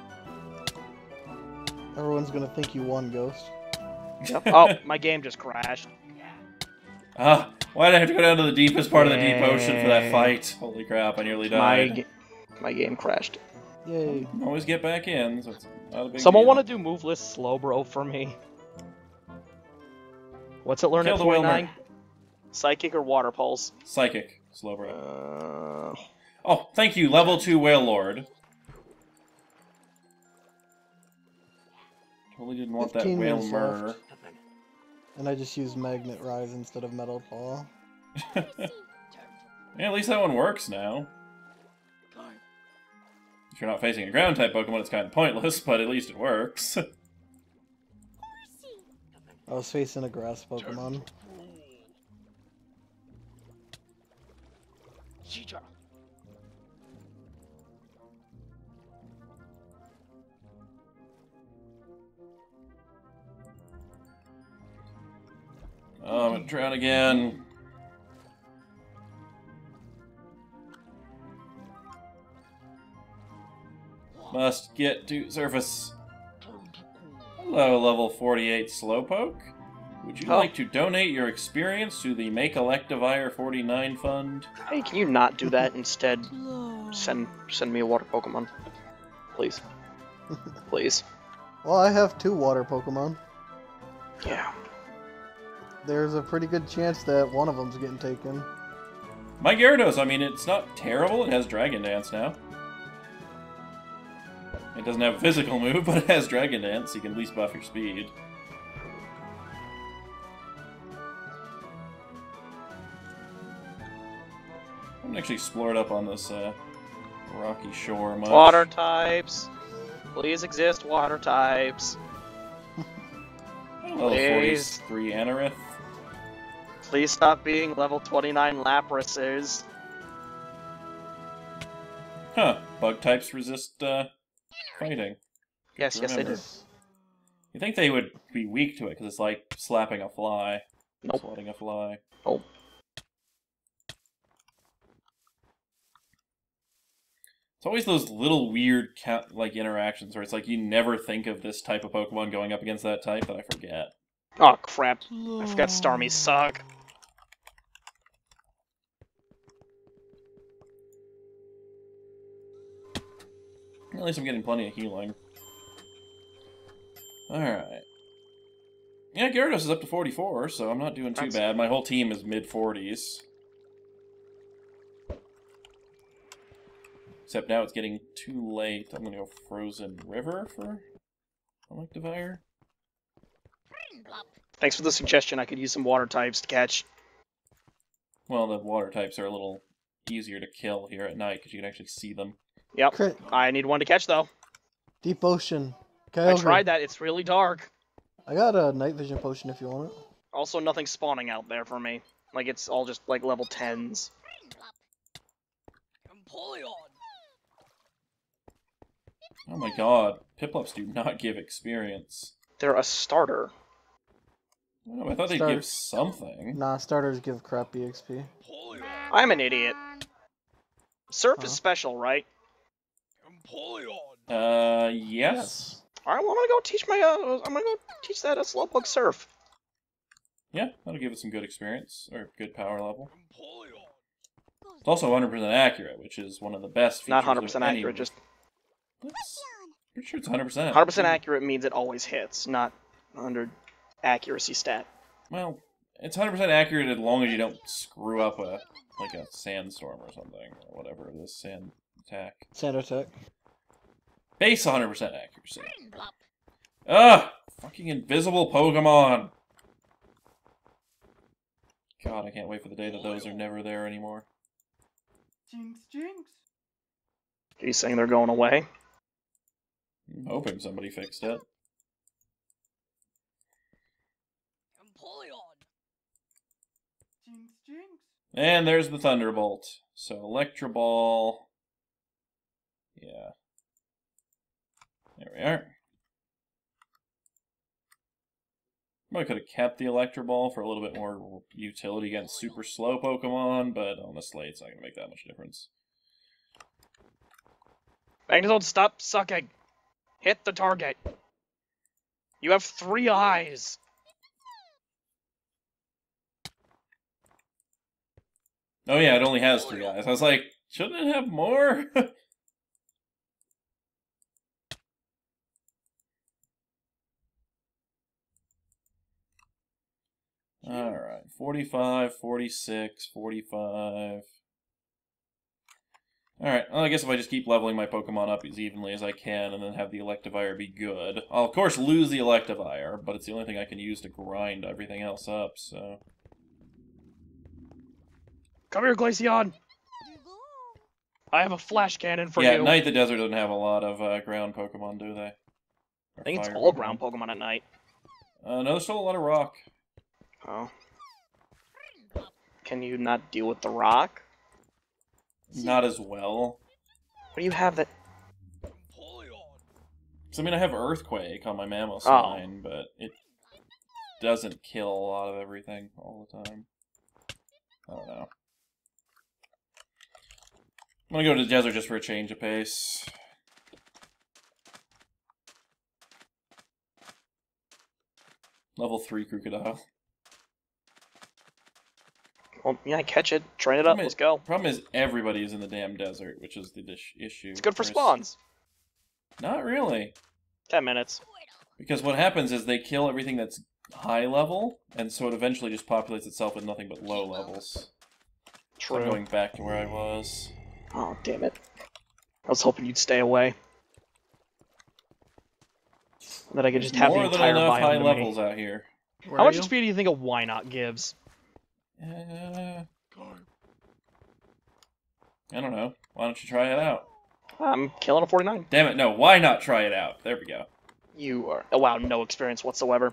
Everyone's going to think you won, Ghost. Oh, my game just crashed. Ah, why did I have to go down to the deepest part of the deep ocean for that fight? Holy crap, I nearly died. My game crashed. Yay. You can always get back in, so it's not a big Someone deal. want to do moveless Slowbro for me? What's it learn Kill at the 49? Wilmer. Psychic or Water Pulse? Psychic, Slowbro. Uh, Oh, thank you, level 2 Whale Lord. Totally didn't want that 15 Whale minutes Murr. left. And I just used Magnet Rise instead of Metal Paw. Yeah, at least that one works now. If you're not facing a ground type Pokemon, it's kind of pointless, but at least it works. I was facing a grass Pokemon. Oh, I'm gonna drown again. Must get to surface. Hello, level 48 Slowpoke. Would you Oh. like to donate your experience to the Make Electivire 49 Fund? Hey, can you not do that instead? Send me a water Pokemon, please. Please. Well, I have 2 water Pokemon. Yeah. There's a pretty good chance that one of them's getting taken. My Gyarados, I mean, it's not terrible. It has Dragon Dance now. It doesn't have a physical move, but it has Dragon Dance, so you can at least buff your speed. I haven't actually explored up on this rocky shore much. Water types. Please exist, water types. Level Please. 43 Anorith. Please stop being level 29 Laprases. Huh. Bug types resist fighting. Yes, yes, they do. Remember. You think they would be weak to it, because it's like slapping a fly. Nope. Swatting a fly. Oh. It's always those little weird interactions where it's like you never think of this type of Pokemon going up against that type that I forget. Oh, crap. I forgot Starmie suck. At least I'm getting plenty of healing. Alright. Yeah, Gyarados is up to 44, so I'm not doing too bad. My whole team is mid-40s. Except now it's getting too late. I'm gonna go Frozen River for Electivire. Thanks for the suggestion. I could use some water types to catch. Well, the water types are a little easier to kill here at night because you can actually see them. Yep. Crit. I need one to catch, though. Deep Ocean. I Kyogre. tried that. It's really dark. I got a night vision potion if you want it. Also, nothing spawning out there for me. Like, it's all just, like, level 10s. Oh my god, Piplups do not give experience. They're a starter. Oh, I thought they'd give something. Nah, starters give crappy XP. I'm an idiot. Surf Huh? is special, right? Yes. Alright, well, I'm gonna go teach my, I'm gonna go teach that Slowpoke Surf. Yeah, that'll give it some good experience, or good power level. It's also 100% accurate, which is one of the best features. Not 100% of any accurate, just... Pretty sure it's 100%. 100% accurate means it always hits, not under accuracy stat. Well, it's 100% accurate as long as you don't screw up a sandstorm or something, or whatever it is, sand attack. Sand attack. Base 100% accuracy. Ugh! Fucking invisible Pokemon! God, I can't wait for the day that those are never there anymore. Jinx, jinx. Are you saying they're going away? I'm hoping somebody fixed it. Jinx, jinx. And there's the Thunderbolt. So, Electro Ball. Yeah. There we are. I could have kept the Electro Ball for a little bit more utility against super slow Pokemon, but honestly, it's not going to make that much difference. Magnezone, stop sucking! Hit the target! You have 3 eyes! Oh yeah, it only has 3 eyes. I was like, shouldn't it have more? Alright, 45, 46, 45... Alright, well, I guess if I just keep leveling my Pokemon up as evenly as I can and then have the Electivire be good. I'll, of course, lose the Electivire, but it's the only thing I can use to grind everything else up, so... Come here, Glaceon! I have a flash cannon for yeah, you. at night the desert doesn't have a lot of ground Pokemon, do they? I think it's all ground Pokemon at night. No, there's still a lot of rock. Oh. Can you not deal with the rock? Not as well. What do you have that... So, I mean, I have Earthquake on my Mammoth Oh. Spine, but it doesn't kill a lot of everything all the time. I don't know. I'm gonna go to the desert just for a change of pace. Level 3 Crocodile. Well, yeah, catch it. Train it up. Let's go. Problem is, everybody is in the damn desert, which is the issue. It's good for There's- spawns. Not really. 10 minutes. Because what happens is they kill everything that's high level, and so it eventually just populates itself with nothing but low levels. True. I'm going back to where I was. Oh, damn it. I was hoping you'd stay away. That I could just have the More than entire enough biome high to me. levels out here. Where How are much you? XP do you think a Why Not gives? I don't know. Why don't you try it out? I'm killing a 49. Damn it, no, why not try it out? There we go. You are... Oh, wow, no experience whatsoever.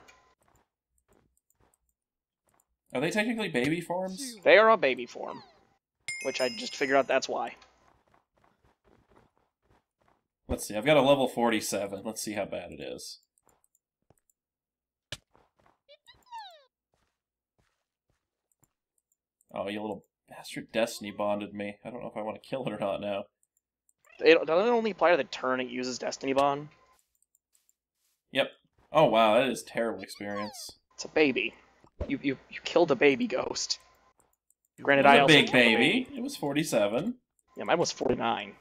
Are they technically baby forms? They are a baby form. Which I just figured out that's why. Let's see, I've got a level 47. Let's see how bad it is. Oh, you little bastard Destiny bonded me. I don't know if I want to kill it or not now. Doesn't it only apply to the turn it uses Destiny Bond? Yep. Oh wow, that is a terrible experience. It's a baby. You killed a baby ghost. Granted, It was I a also big killed a baby. It was 47. Yeah, mine was 49.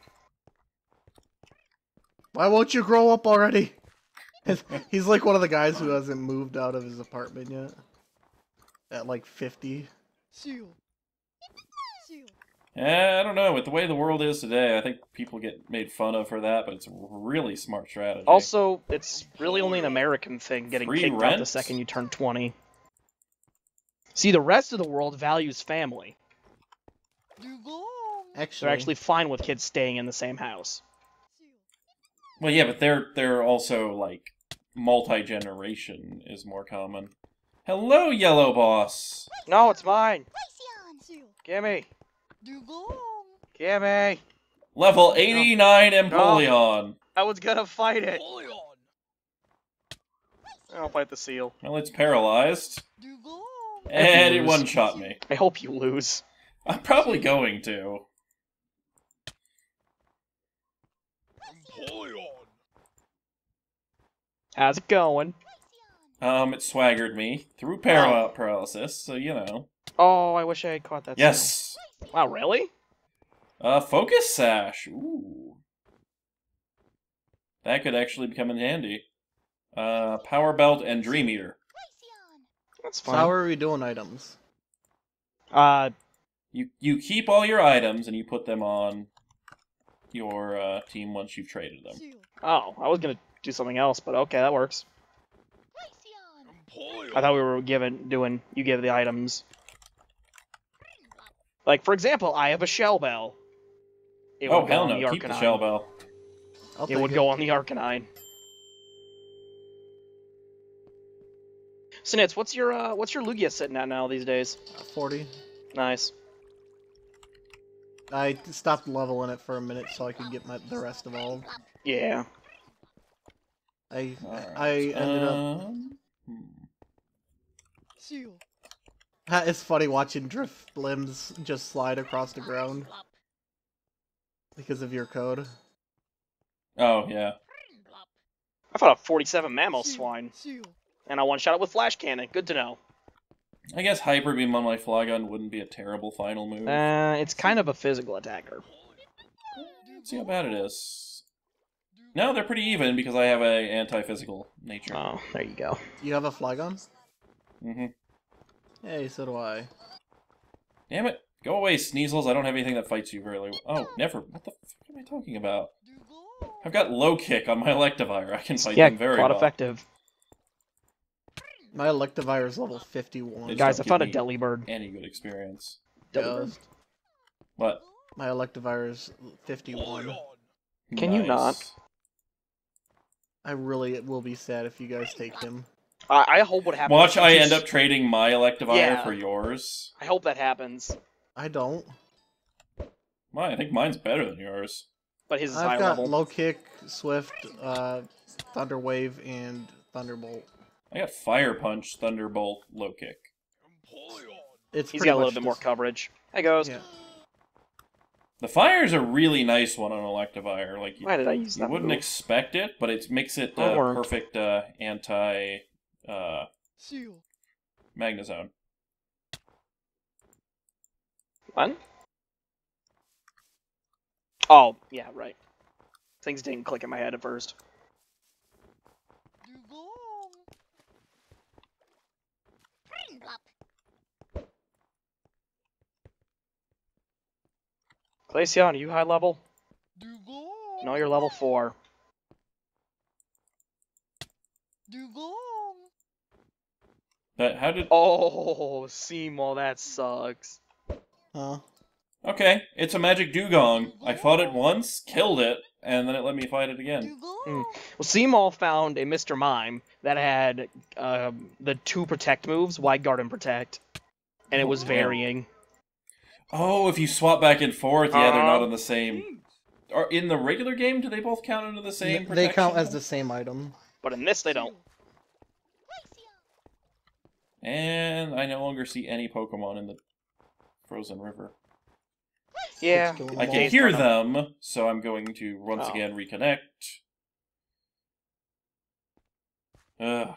Why won't you grow up already? He's like one of the guys who hasn't moved out of his apartment yet. At like 50. I don't know. With the way the world is today, I think people get made fun of for that, but it's a really smart strategy. Also, it's really only an American thing getting Free kicked out rent? the second you turn 20. See, the rest of the world values family. Actually, They're actually fine with kids staying in the same house. Well, yeah, but they're also like multi-generation is more common. Hello, Yellow Boss. No, it's mine! Gimme! Gimme! Level 89 Empoleon. I was gonna fight it! I'll fight the seal. Well, it's paralyzed. And it lose. one-shot me. I hope you lose. I'm probably going to. How's it going? It swaggered me through paralysis, so you know. Oh, I wish I had caught that Yes. seal. Wow, really? Focus Sash. Ooh. That could actually become in handy. Power Belt and Dream Eater. That's so fine. how are we doing items? You keep all your items and you put them on your team once you've traded them. Oh, I was gonna do something else, but okay, that works. I thought we were you give the items. Like, for example, I have a Shell Bell. It Oh would go hell on no! the Keep the Arcanine. Shell Bell. I'll It take would it. go on the Arcanine. Snitz, what's your Lugia sitting at now these days? 40. Nice. I stopped leveling it for a minute so I could get the rest evolved. Yeah. I Alright, ended up. It's funny watching Drift limbs just slide across the ground because of your code. Oh yeah. I fought a 47 Mammal Swine. And I one-shot it with Flash Cannon. Good to know. I guess Hyper Beam on my Flygon wouldn't be a terrible final move. It's kind of a physical attacker. Let's see how bad it is. No, they're pretty even because I have a anti-physical nature. Oh, there you go. You have a Flygon? Mm-hmm. Hey, so do I. Damn it! Go away, Sneasels. I don't have anything that fights you very well. Oh, never. What the fuck am I talking about? I've got low kick on my Electivire. I can fight Yeah, them very quite well. effective. My Electivire is level 51. They Guys, I don't found a give me Delibird. Any good experience? Delibird. Ghost. What? My Electivire is 51. Can you not? Nice. I really will be sad if you guys take him. I hope what happens. Watch, is I you end up trading my Electivire Yeah. for yours. I hope that happens. I don't. I think mine's better than yours. But his is I've higher got level. low kick, swift, thunder wave, and thunderbolt. I got Fire Punch, Thunderbolt, Low Kick. It's He's pretty got a little much bit more just- coverage. Hey, Ghost. Yeah. The Fire's a really nice one on Electivire. Like, Why did I use you that wouldn't move? expect it, but it makes it That worked. perfect anti Magnezone. What? Oh, yeah, right. Things didn't click in my head at first. Glaceon, are you high level? No, you're level 4. But how did... Oh, Seymour, that sucks. Huh? Okay, it's a magic Dugong. I fought it once, killed it, and then it let me fight it again. Well, Seymour found a Mr. Mime that had the 2 protect moves, Wide Guard and Protect. And it was Oh. varying. Oh, if you swap back and forth, yeah, they're not Uh-huh. on the same... Or in the regular game, do they both count under the same They count protection? as the same item. But in this, they don't. And I no longer see any Pokemon in the Frozen River. Yeah. It's going I Well, can Days hear gone up. them, so I'm going to once Oh. again reconnect. Ugh.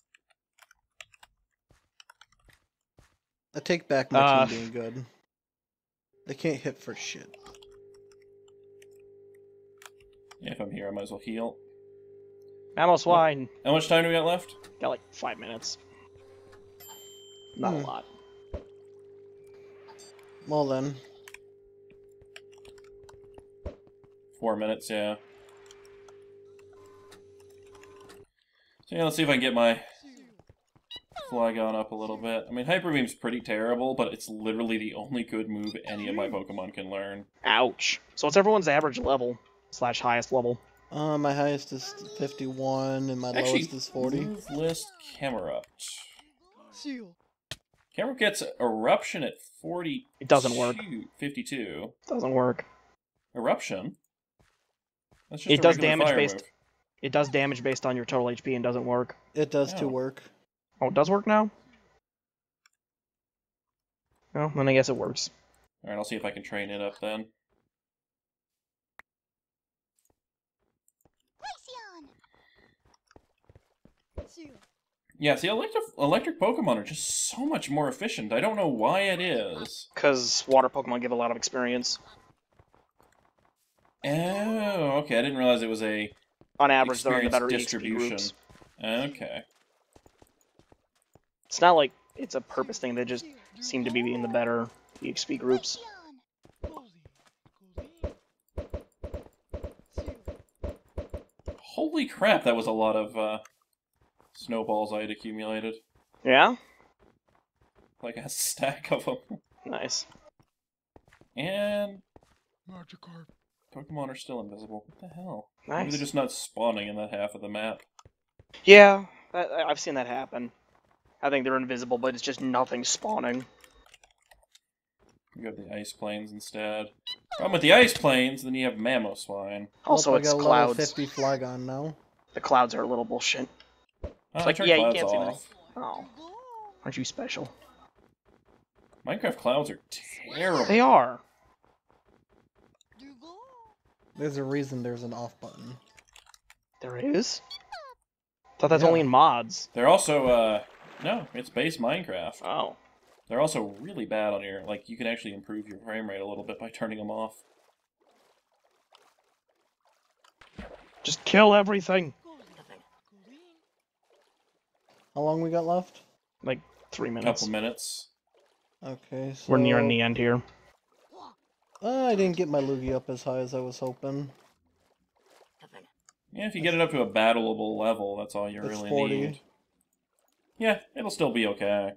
I take back my Uh, team being good. They can't hit for shit. If I'm here, I might as well heal. Mamoswine. How much time do we got left? Got like 5 minutes. Not a Hmm. lot. Well then, 4 minutes, yeah. So yeah, let's see if I can get my Flygon up a little bit. I mean, Hyper Beam's pretty terrible, but it's literally the only good move any of my Pokemon can learn. Ouch. So what's everyone's average level / highest level? my highest is 51 and my Actually, lowest is 40. move list Camerupt. Camerupt gets Eruption at 40. It doesn't work. 52. Doesn't work. Eruption? That's just It a does regular damage fire based. move. It does damage based on your total HP and doesn't work. It does too Oh. work. Oh, it does work now? Well, then I guess it works. Alright, I'll see if I can train it up then. Yeah, see, electric Pokemon are just so much more efficient. I don't know why it is. Because water Pokemon give a lot of experience. Oh, okay. I didn't realize it was a On average, they're in the experience better EXP distribution. groups. Okay. It's not like it's a purpose thing, they just seem to be in the better EXP groups. Holy crap, that was a lot of snowballs I had accumulated. Yeah? Like a stack of them. Nice. And Pokemon are still invisible. What the hell? Maybe Nice. they're just not spawning in that half of the map. Yeah, I've seen that happen. I think they're invisible, but it's just nothing spawning. You have the Ice Plains instead. Problem with the Ice Plains, then you have Mamoswine. Also, I it's got level clouds. 50 Flygon now. The clouds are a little bullshit. Oh, It's I like, turned yeah, you clouds can't see off. Oh. Aren't you special? Minecraft clouds are terrible. They are. There's a reason there's an off button. There is? Thought that's Yeah. only in mods. They're also, no, it's base Minecraft. Oh. They're also really bad on your, like, you can actually improve your frame rate a little bit by turning them off. Just kill everything. How long we got left? Like 3 A minutes. couple minutes. Okay, so... We're nearing the end here. I didn't get my Lugia up as high as I was hoping. Yeah, if you get it up to a battleable level, that's all you It's really 40. need. Yeah, it'll still be okay.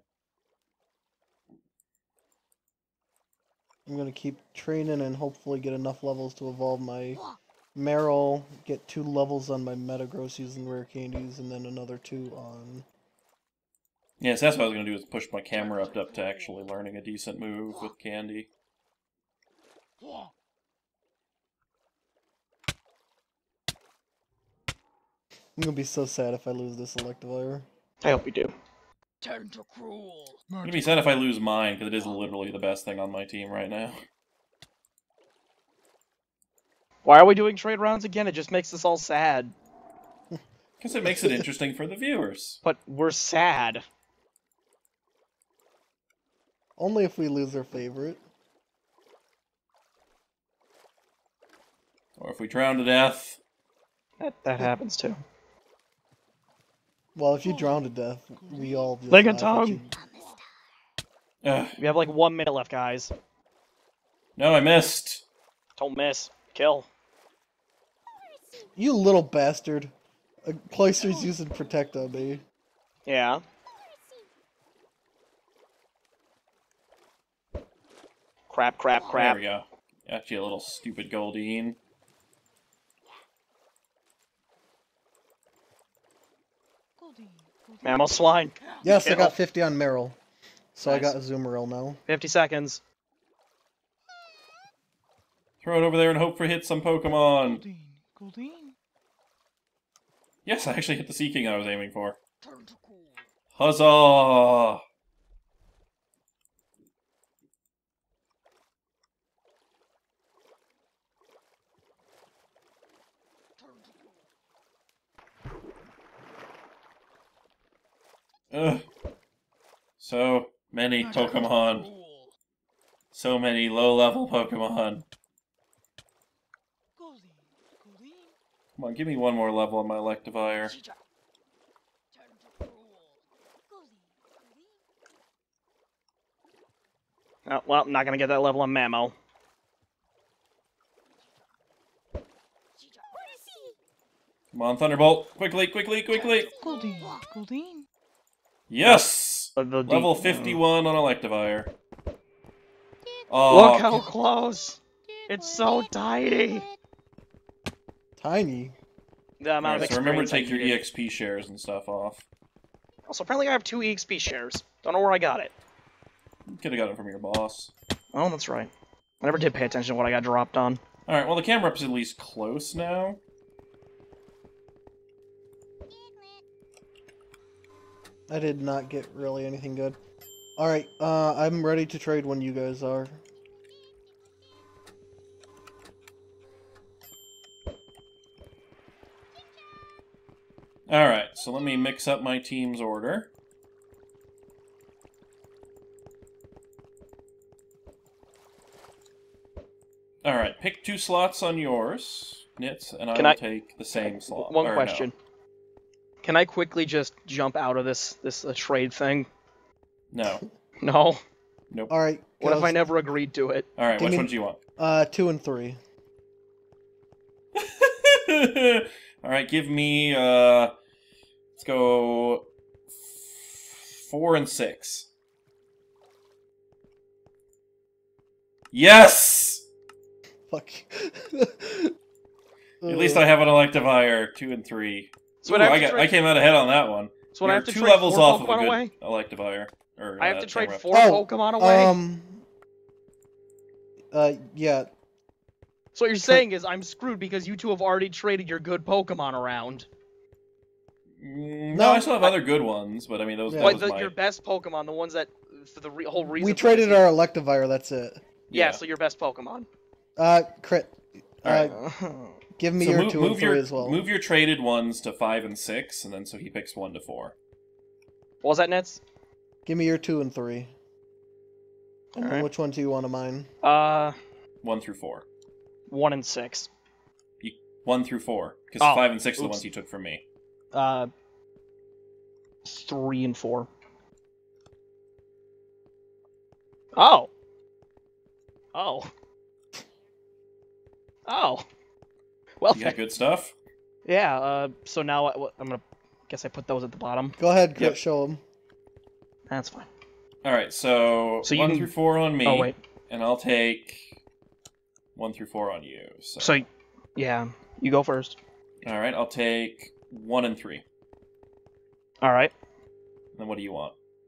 I'm gonna keep training and hopefully get enough levels to evolve my Meryl, get 2 levels on my Metagross using rare candies, and then another 2 on Yes, that's what I was going to do, is push my camera up to actually learning a decent move with Candy. I'm gonna be so sad if I lose this Electivire. I hope you do. I'm going to be sad if I lose mine, because it is literally the best thing on my team right now. Why are we doing trade rounds again? It just makes us all sad. Because it makes it interesting for the viewers. But we're sad. Only if we lose our favorite. Or if we drown to death. That happens too. Well, if you drown to death, we all just Leg and laugh at tongue. you. Ugh. We have like 1 minute left, guys. No, I missed. Don't miss. Kill. You little bastard. Cloyster's using Protect on me. Yeah. Crap, crap, There crap. we go. Got you a little stupid Goldeen. Mammal swine. Yes, I Kill. got 50 on Meryl. So I Nice. got Azumarill now. 50 seconds. Throw it over there and hope for hit some Pokemon. Goldeen. Yes, I actually hit the Sea King I was aiming for. Huzzah! Ugh. So many Pokemon. So many low-level Pokemon. Come on, give me one more level on my Electivire. Oh, well, I'm not gonna get that level on Mammo. Come on, Thunderbolt! Quickly, quickly, quickly! Goldeen. Goldeen. Yes! The Level 51 on Electivire. Oh, Look how close! It's so tiny! Tiny. The amount Alright, of so remember to experience take I your needed. EXP shares and stuff off. Also, apparently I have 2 EXP shares. Don't know where I got it. You could have got it from your boss. Oh, that's right. I never did pay attention to what I got dropped on. Alright, well the camera up's at least close now. I did not get really anything good. Alright, I'm ready to trade when you guys are. Alright, so let me mix up my team's order. Alright, pick 2 slots on yours, Nits, and I Can will I- take the same slot. One Or no. question. Can I quickly just jump out of this trade thing? No. No? Nope. Alright, What if I never agreed to it? Alright, Give which me- one do you want? 2 and 3. Alright, give me, let's go 4 and 6. Yes! Fuck. At least I have an Electivire, 2 and 3. So Ooh, what I have I, to I trade- came out ahead on that one. So when I You're have to 2 trade levels 4 off of a Pokemon good away? Electivire. Or, I have to trade Tamra. 4 Oh, Pokemon away? Yeah. So what you're saying is I'm screwed because you two have already traded your good Pokemon around. No, I still have other good ones, but I mean, those Yeah. that What, was my... your best Pokemon, the ones that, for the whole reason... We for traded this- our Electivire, that's it. Yeah, so your best Pokemon. Crit. Alright. Give me So your move, 2 and move 3 your as well. move your traded ones to 5 and 6, and then so he picks 1 to 4. What was that, Nets? Give me your 2 and 3. And Alright. which one do you want of mine? 1 through 4. 1 and 6. 1 through 4, because Oh, 5 and 6 are the oops. ones you took from me. 3 and 4. Oh! Oh. Oh. Well, You got good stuff. yeah, so now I'm gonna... Guess I put those at the bottom. Go ahead, Crit, Yep. show him. That's fine. Alright, so, So you 1 can- through 4 on me, Oh, wait. and I'll take 1 through 4 on you. So, yeah, you go first. Alright, I'll take 1 and 3. Alright. Then what do you want?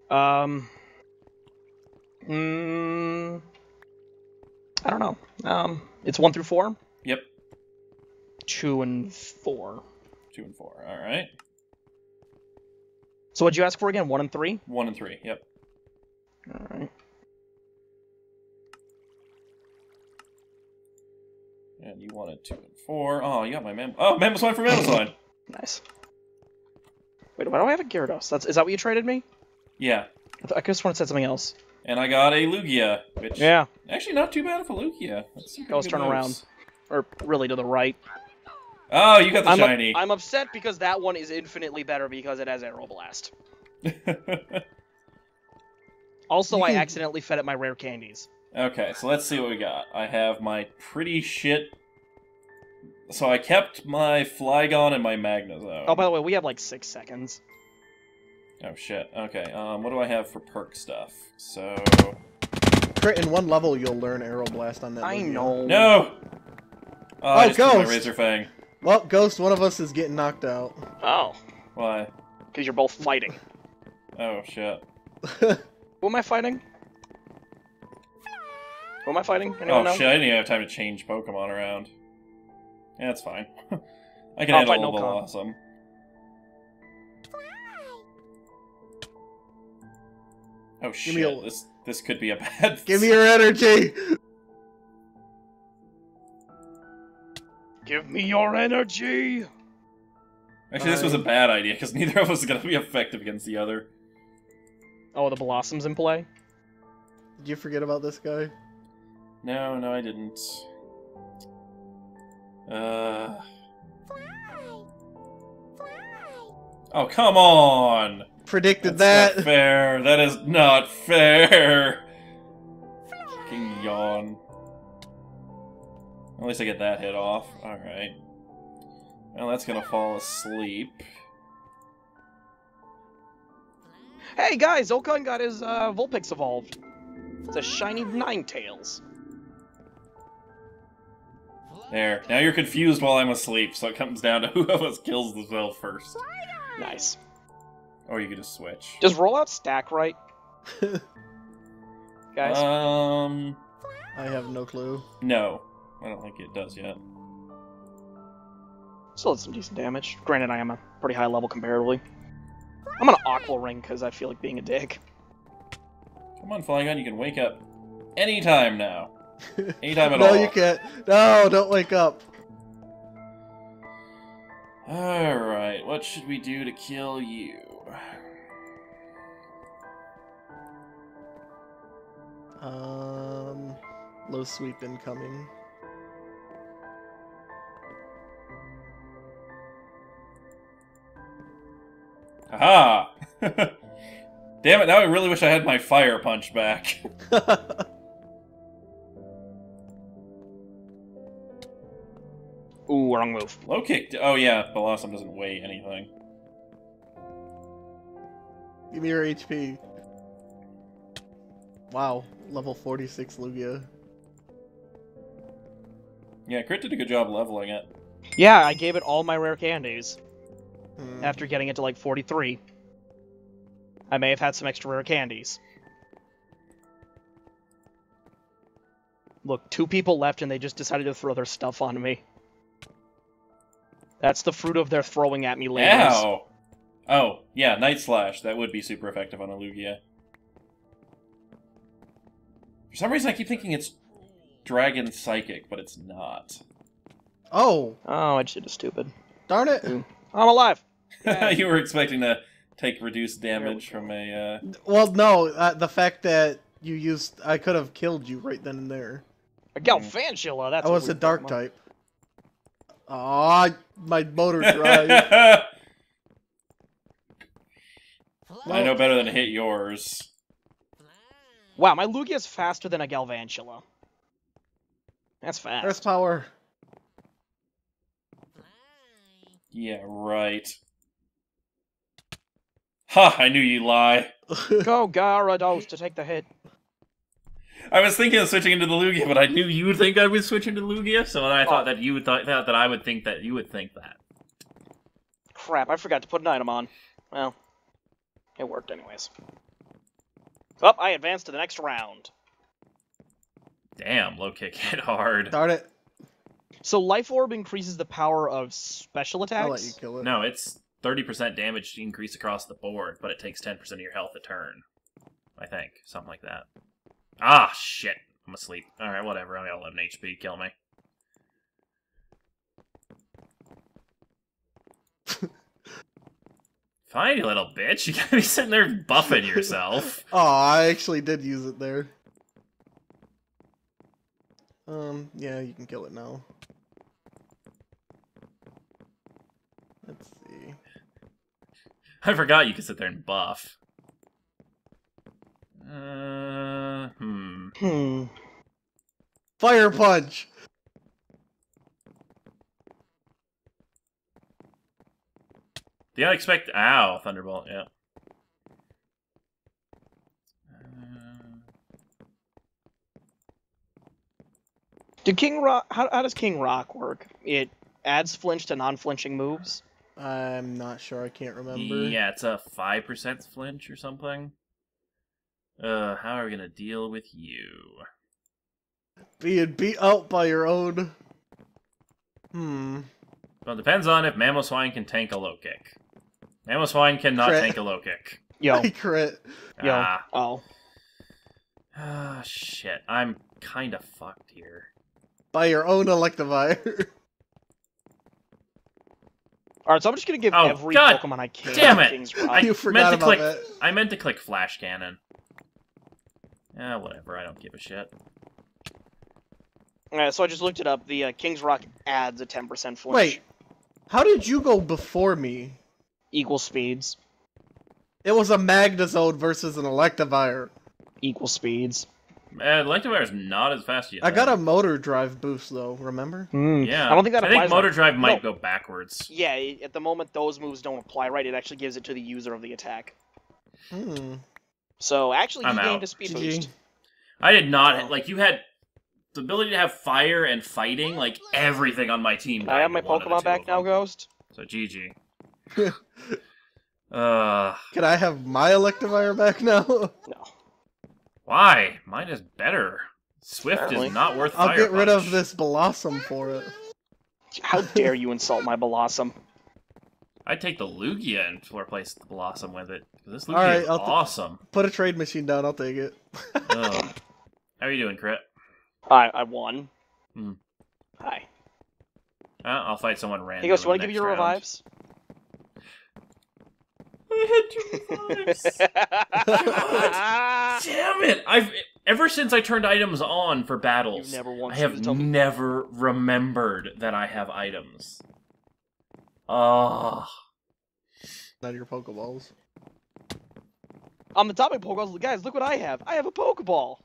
I don't know. It's 1 through 4? Yep. 2 and 4. 2 and 4. All right. So what'd you ask for again? 1 and 3? 1 and 3. Yep. Alright. And you wanted 2 and 4. Oh, you got my mem. Oh, Mammoth Swine for Mammoth Swine. Nice. Wait, why do I have a Gyarados? Is that what you traded me? Yeah. I could have sworn it said something else. And I got a Lugia, which Yeah. actually not too bad for Lugia. That's some Goes pretty turn good around. moves. Or really to the right. Oh, you got the shiny. I'm upset because that one is infinitely better because it has Aeroblast. Also, I accidentally fed it my rare candies. Okay, so let's see what we got. I have my pretty shit. So I kept my Flygon and my Magnezone. Oh, by the way, we have like 6 seconds. Oh shit. Okay. What do I have for perk stuff? So. Crit in 1 level, you'll learn Aeroblast on that. I Lugia. know. No. Oh, I just took my Ghost! Razor Fang. Well, Ghost, one of us is getting knocked out. Oh, Why? because you're both fighting. Oh shit. Who am I fighting? Who am I fighting? Anyone Oh know? shit! I didn't even have time to change Pokemon around. Yeah, that's fine. I can I'll handle fight a little Nocom. awesome. Oh Give me shit! a- This could be a bad. Give me your energy! Give me your energy! Actually, this was a bad idea because neither of us is gonna be effective against the other. Oh, the Blossom's in play? Did you forget about this guy? No, I didn't. Oh, come on! Predicted That's that. not fair. That is not fair. Fucking yawn. At least I get that hit off. Alright. Well, that's gonna fall asleep. Hey guys, Okan got his Vulpix evolved. It's a shiny Ninetales. There. Now you're confused while I'm asleep, so it comes down to who of us kills themselves first. Nice. Or you could just switch. Does rollout stack right? Guys? I have no clue. No. I don't think it does yet. Still did some decent damage. Granted, I am a pretty high level comparatively. I'm gonna Aqua Ring because I feel like being a dick. Come on, Flygon, you can wake up anytime now. Anytime at No, all. you can't. No, don't wake up. Alright, what should we do to kill you? Low sweep incoming. Aha! Damn it, now I really wish I had my Fire Punch back. Ooh, wrong move. Low kick. Oh yeah, Blossom doesn't weigh anything. Give me your HP. Wow, level 46 Lugia. Yeah, Crit did a good job leveling it. Yeah, I gave it all my rare candies Hmm. after getting it to like 43. I may have had some extra rare candies. Look, 2 people left and they just decided to throw their stuff on me. That's the fruit of their throwing at me labors. Ow! Oh, yeah, Night Slash. That would be super effective on a Lugia. For some reason, I keep thinking it's Dragon Psychic, but it's not. Oh, Oh, I just did a stupid. darn it. I'm alive! Yeah. You were expecting to take reduced damage from a, Well, no, the fact that you used... I could have killed you right then and there. A Galvantula, that's I was a weird dark Pokemon. type. Aw, my motor drive. I know better than to hit yours. Wow, my Lugia's faster than a Galvantula. That's fast. Earth power. Yeah, right. Ha! I knew you'd lie. Go Gyarados to take the hit. I was thinking of switching into the Lugia, but I knew you would think I would switch into Lugia, so I thought that you would thought that I would think that you would think that. Crap, I forgot to put an item on. Well, it worked anyways. Oh, I advanced to the next round. Damn, low kick hit hard. Darn it. So Life Orb increases the power of special attacks? I'll let you kill it. No, it's 30% damage increase across the board, but it takes 10% of your health a turn. I think. Something like that. Ah, shit. I'm asleep. Alright, whatever. I got 11 HP. Kill me. Fine, you little bitch. You gotta be sitting there buffing yourself. Oh, I actually did use it there. Yeah, you can kill it now. Let's see. I forgot you could sit there and buff. Fire punch! The unexpected. Ow, Thunderbolt, yeah. Did King Rock? How does King Rock work? It adds flinch to non-flinching moves. I'm not sure, I can't remember. Yeah, it's a 5% flinch or something. How are we gonna deal with you? Being beat out by your own... Well, it depends on if Mamoswine can tank a low kick. Mamoswine cannot Crit. tank a low kick. Yo, I crit. yo. Oh. Ah, shit. I'm kinda fucked here. By your own Electivire. Alright, so I'm just gonna give Oh, every God Pokemon I can damn it! King's Rock. I You forgot meant to about click. that. I meant to click Flash Cannon. Whatever. I don't give a shit. Alright, so I just looked it up. The King's Rock adds a 10% flinch. Wait, how did you go before me? Equal speeds. It was a Magnezone versus an Electivire. Equal speeds. Electivire is not as fast yet. I got a motor drive boost though, remember? Yeah. I don't think that I think applies Motor on- Drive might No. go backwards. Yeah, at the moment those moves don't apply, right? It actually gives it to the user of the attack. So actually, I'm you out. gained a speed GG. boost. I did not. Oh. Like, you had the ability to have fire and fighting. Like, everything on my team. I have my died to one of the Pokemon two back of now, them. Ghost. So, GG. Can I have my Electivire back now? No. Why? Mine is better. Swift Apparently. is not worth I'll Fire get rid of Punch. this Blossom for it. How dare you insult my Blossom? I'd take the Lugia and replace the Blossom with it. 'Cause this Lugia Alright, is I'll awesome. Put a trade machine down, I'll take it. Ugh. How are you doing, Crit? I won. Hmm. Hi. I'll fight someone random. Hey, Ghost, you want want to give me your revives? I had 2 revives. Damn it! Ever since I turned items on for battles, You never once I have used them. never remembered that I have items. Oh. Not your Pokeballs. On the topic of Pokeballs, guys, look what I have. I have a Pokeball.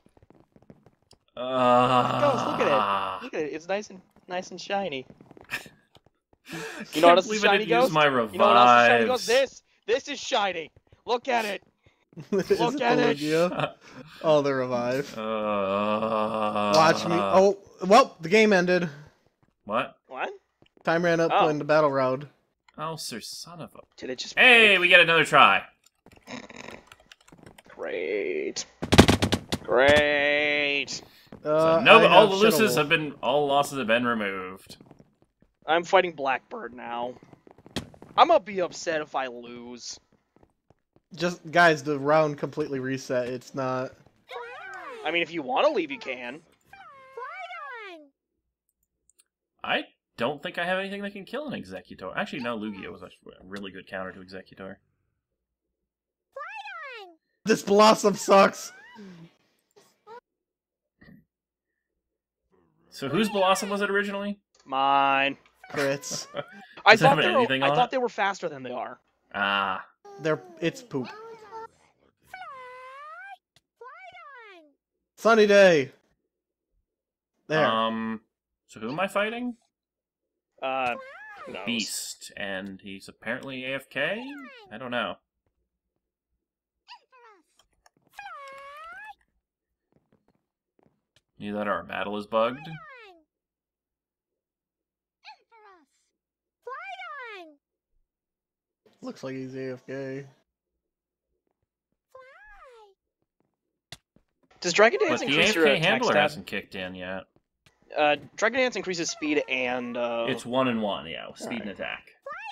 Ghost, look at it. Look at it. It's nice and shiny. You know what else is shiny, Ghost? My You know what else is shiny, Ghost? This is shiny. Look at it. Is Look it at the it. Lugia? Oh, the revive. Watch Watch me. Oh, well, the game ended. What? What? Time ran up Oh. in the battle round. Oh, sir, son of a... Did it just... Hey, we get another try. Great. Great. So no, I all the have losses Shuttle. have been... All losses have been removed. I'm fighting Blackbird now. I'm gonna be upset if I lose. Just, guys, the round completely reset. It's not... I mean, if you want to leave, you can. I don't think I have anything that can kill an Executor. Actually, no, Lugia was a really good counter to Executor. This Blossom sucks! So whose Blossom was it originally? Mine. Crits. I Does it have thought anything on it? they were faster than they are. Ah. It's poop. Sunny day! There. So who am I fighting? Who knows? Beast, and he's apparently AFK? I don't know. Either that or our battle is bugged. Looks like he's AFK. Does Dragon But Dance the increase your AFK attack handler stat? hasn't kicked in yet. Dragon Dance increases speed and It's 1 and 1, yeah, with speed Alright. and attack.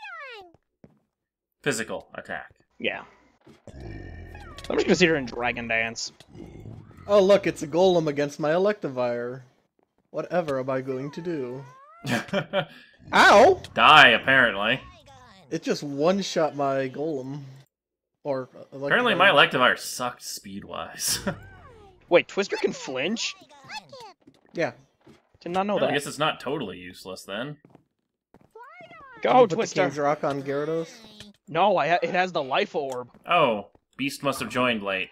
Physical attack. yeah. I'm just considering Dragon Dance. Oh look, it's a golem against my Electivire. Whatever am I going to do? Ow! Die, apparently. It just one-shot my golem. Or Apparently my Electivire sucked speed-wise. Wait, Twister can flinch? Yeah. Did not know Well, I that. guess it's not totally useless, then. Go, Did you put Twister! the King's Rock on Gyarados? No, it has the Life Orb. Oh, Beast must have joined late.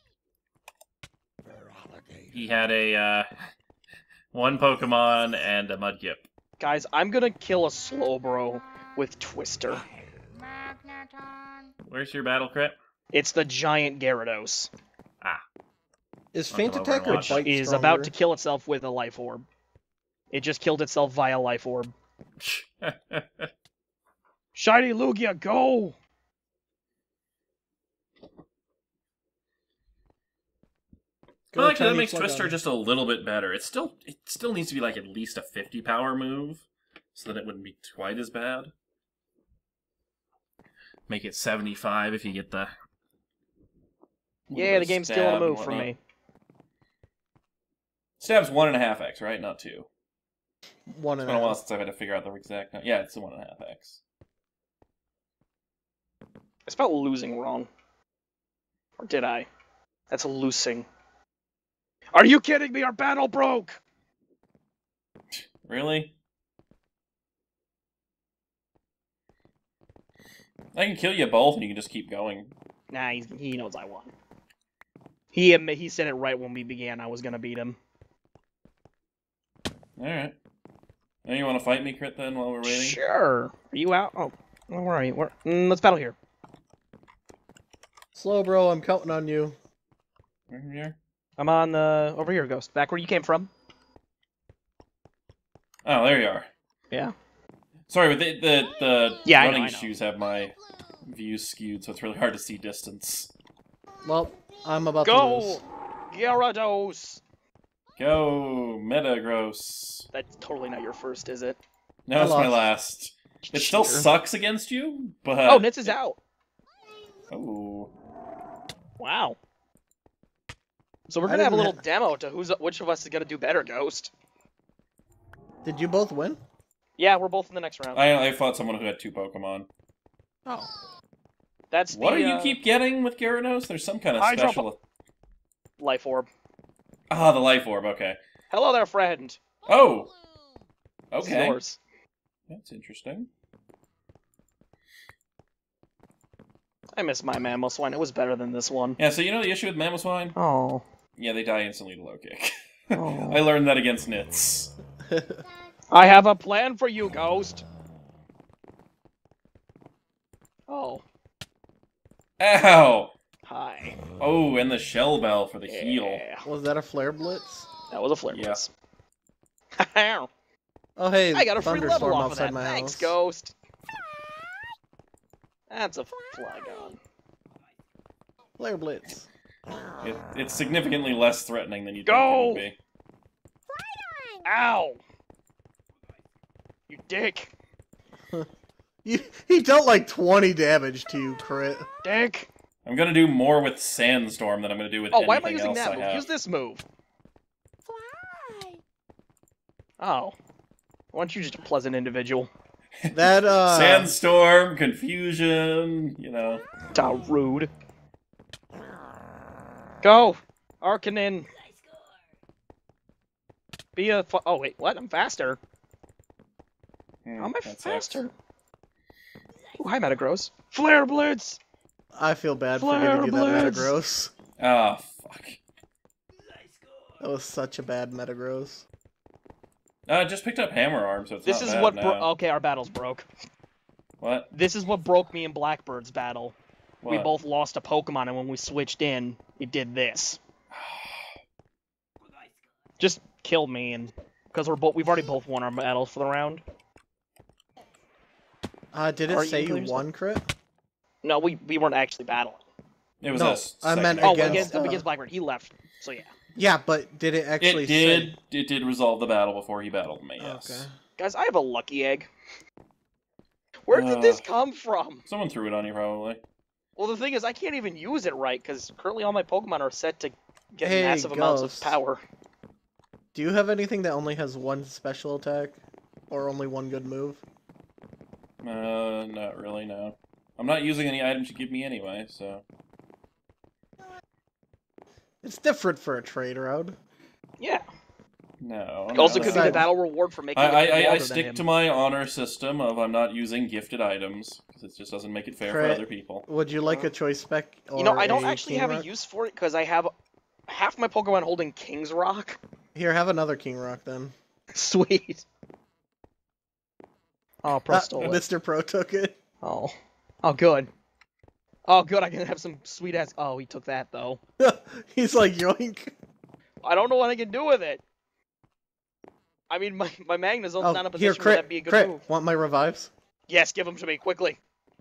He had a, one Pokemon and a Mudkip. Guys, I'm gonna kill a Slowbro with Twister. Magneton. Where's your battle crit? It's the giant Gyarados, Is I'll Faint come over Attack and or watch. Bite is stronger? about to kill itself with a Life Orb. It just killed itself via Life Orb. Shiny Lugia, go! Well, actually, that Tiny makes Slug Twister on. just a little bit better. It still needs to be like at least a 50 power move, so that it wouldn't be quite as bad. Make it 75 if you get the. Yeah, the game's stealing a move from me. Stab's 1.5x, right? Not 2. One It's and been a a while half. since I've had to figure out the exact. Yeah, it's the 1.5x. I spelled losing wrong. Or did I? That's loosing. Are you kidding me? Our battle broke! Really? I can kill you both, and you can just keep going. Nah, he knows I won. He said it right when we began. I was gonna beat him. All right. Now you want to fight me, Crit? Then while we're waiting. Sure. Are you out? Oh, where are you? Let's battle here. Slow, bro. I'm counting on you. Over here. I'm on the over here, Ghost. Back where you came from. Oh, there you are. Yeah. Sorry, but the Yeah, I know, running I know. shoes have my views skewed, so it's really hard to see distance. Well, I'm about to Go, lose. Gyarados. Go, Metagross. That's totally not your first, is it? No, I it's my lost. last. It still Cheater. sucks against you, but Oh, Nitz is out. Oh, Wow. So we're I gonna have a didn't little demo to which of us is gonna do better, Ghost. Did you both win? Yeah, we're both in the next round. I fought someone who had 2 Pokemon. Oh. That's What the, do you keep getting with Gyarados? There's some kind of Hydro special. Life Orb. Ah, the Life Orb. Okay. Hello there, friend. Oh. It's Okay. yours. That's interesting. I miss my Mamoswine. It was better than this one. Yeah. So you know the issue with Mamoswine? Oh. Yeah, they die instantly to low kick. Oh. I learned that against Nitz. I have a plan for you, Ghost. Oh. Ow! Hi. Oh, and the Shell Bell for the heal. Yeah. Was that a Flare Blitz? That was a flare Yeah. blitz. I Oh, hey, got a free level Thunderstorm off of outside that. my Thanks, house. Ghost. That's a Flygon. Flare Blitz. It's significantly less threatening than you'd Go! think it would be. Ow! You dick. He dealt like 20 damage to you, Crit. Dick. I'm gonna do more with Sandstorm than I'm gonna do with Oh, anything why am I using else that I move? have. Use this move. Oh. Why don't you just a pleasant individual? That, Sandstorm, confusion, you know. How rude. Go! Arcanine! Be a oh wait, what? I'm faster. How am I that sucks. faster? Ooh, hi Metagross. Flare Blitz! I feel bad for Flare giving you that Blitz! Metagross. Ah, fuck. That was such a bad Metagross. I just picked up Hammer Arm, so it's This not is bad what now. okay, our battles broke. What? This is what broke me in Blackbird's battle. We What? both lost a Pokemon, and when we switched in, it did this. Just kill me, and because we've already both won our battles for the round. Did Are it say you you won, Crit? No, we weren't actually battling. It was No, us. I meant Oh, against, against Blackbird, he left. So yeah. Yeah, but did it actually say... It did resolve the battle before he battled me, yes. Okay. Guys, I have a lucky egg. Where did this come from? Someone threw it on you, probably. Well, the thing is, I can't even use it right, because currently all my Pokemon are set to get Hey, massive amounts of Ghost. power. Do you have anything that only has one special attack? Or only one good move? Not really, no. I'm not using any items you give me anyway, so... It's different for a trade route. Yeah. No. It also no. could be the battle reward for making it I longer than stick him. to my honor system of I'm not using gifted items, because it just doesn't make it fair for Crit. other people. Would you like a choice spec? Or You know, I don't a actually King have Rock? a use for it, because I have half my Pokemon holding King's Rock. Here, have another King Rock then. Sweet. Oh, Pro stole it. Mr. Pro took it. Oh. Oh, good. Oh, good, I can have some sweet-ass... Oh, he took that, though. He's like, yoink. I don't know what I can do with it. I mean, my Magna's not in a Here, position where crit, that'd be a good crit. move. Want my revives? Yes, give them to me, quickly.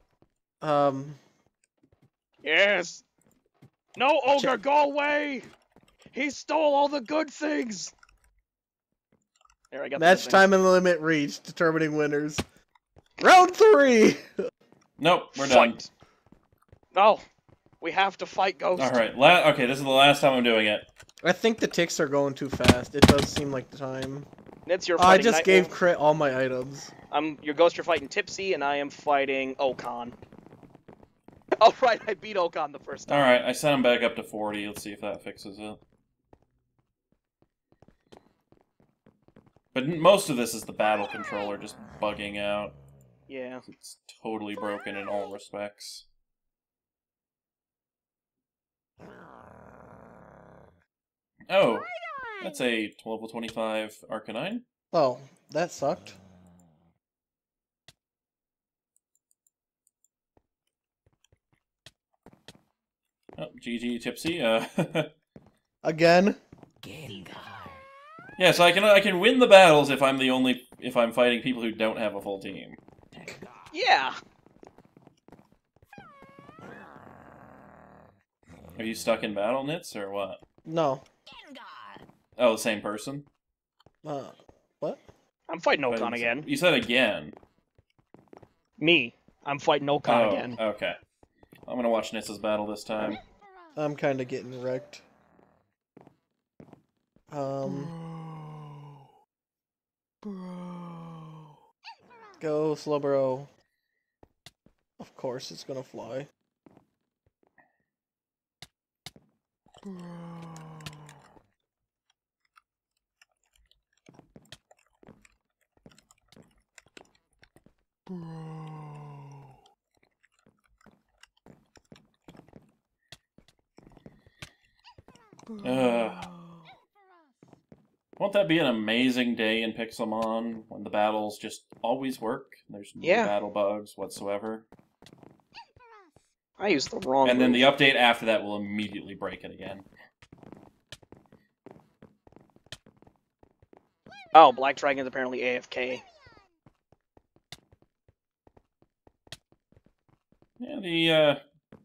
Yes. No, Ogre, go away! He stole all the good things! There, I got the Match good time and limit reached, determining winners. Round 3! Nope, we're things. done. Fight. No, we have to fight Ghost. Alright, okay, this is the last time I'm doing it. I think the ticks are going too fast. It does seem like the time. It's your Oh, I fighting just Night gave Wolf. crit all my items. Your Ghost, you're fighting Tipsy, and I am fighting Okan. Oh, right, I beat Okan the first time. Alright, I sent him back up to 40. Let's see if that fixes it. But most of this is the battle controller just bugging out. Yeah. It's totally broken in all respects. Oh, that's a level 25 Arcanine. Oh, that sucked. Oh, GG Tipsy. Again? Yeah, so I can win the battles if I'm fighting people who don't have a full team. Yeah. Are you stuck in battle nits or what? No. Oh, the same person? What? I'm fighting But Okan again. You said again. Me. I'm fighting Okan Oh, again. okay. I'm gonna watch Nits's battle this time. I'm kinda getting wrecked. Go, Slowbro. Of course it's gonna fly. Won't that be an amazing day in Pixelmon when the battles just always work? There's no Yeah. battle bugs whatsoever. I used the wrong And then move. the update after that will immediately break it again. Oh, Black Dragon's apparently AFK. Yeah,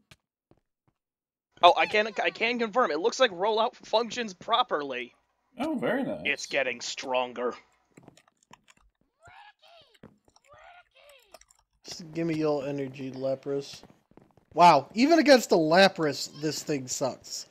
Oh, I can confirm. It looks like rollout functions properly. Oh, very nice. It's getting stronger. Just give me your energy, Lapras. Wow, even against the Lapras, this thing sucks.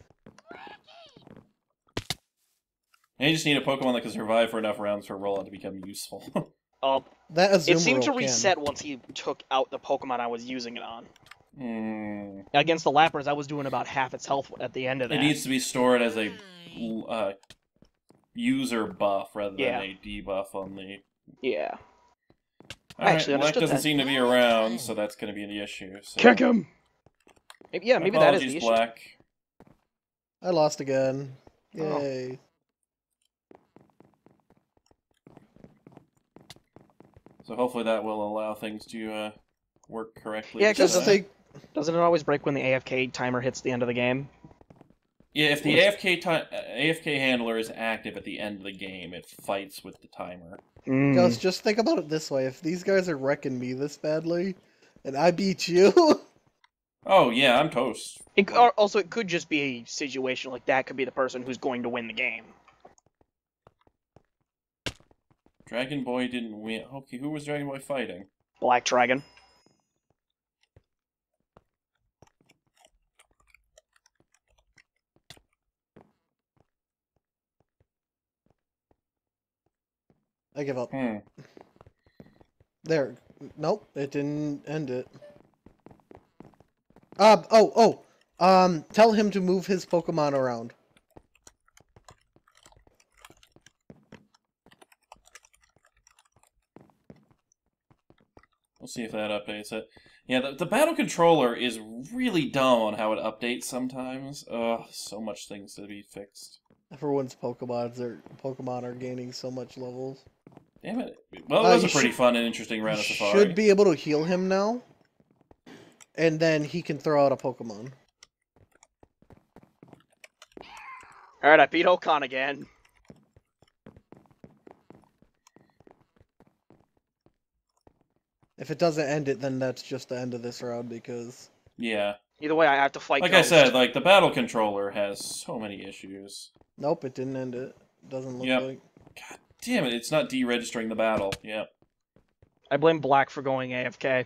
And you just need a Pokemon that can survive for enough rounds for rollout to become useful. That Azumarill It seemed to can. reset once he took out the Pokemon I was using it on. Hmm. Against the Lapras, I was doing about half its health at the end of that. It needs to be stored as a user buff rather than Yeah. a debuff on the... Yeah. Alright, actually Black understood doesn't that. seem to be around, so that's going to be the issue. So. Kick him! Maybe, yeah, My maybe that is apologies, the issue. Black. I lost again. Oh. Yay. So hopefully that will allow things to work correctly. Yeah, this 'cause Just time. think, Doesn't it always break when the AFK timer hits the end of the game? Yeah, if the AFK handler is active at the end of the game, it fights with the timer. Ghost, just think about it this way. If these guys are wrecking me this badly, and I beat you, Oh, yeah, I'm toast. Also, it could just be a situation like that could be the person who's going to win the game. Dragon Boy didn't win. Okay, who was Dragon Boy fighting? Black Dragon. I give up. Hmm. There. Nope, it didn't end it. Tell him to move his Pokemon around. We'll see if that updates it. Yeah, the battle controller is really dumb on how it updates sometimes. Ugh, so much things to be fixed. Everyone's Pokemon are gaining so much levels. Damn it. Well, it was a You pretty should- fun and interesting round You of Safari. should be able to heal him now. And then he can throw out a Pokemon. Alright, I beat Okan again. If it doesn't end it, then that's just the end of this round because... Yeah. Either way, I have to fight Like Ghost. I said, like, the battle controller has so many issues. Nope, it didn't end it. Doesn't look Yep. like... God damn it, it's not deregistering the battle. Yep. I blame Black for going AFK.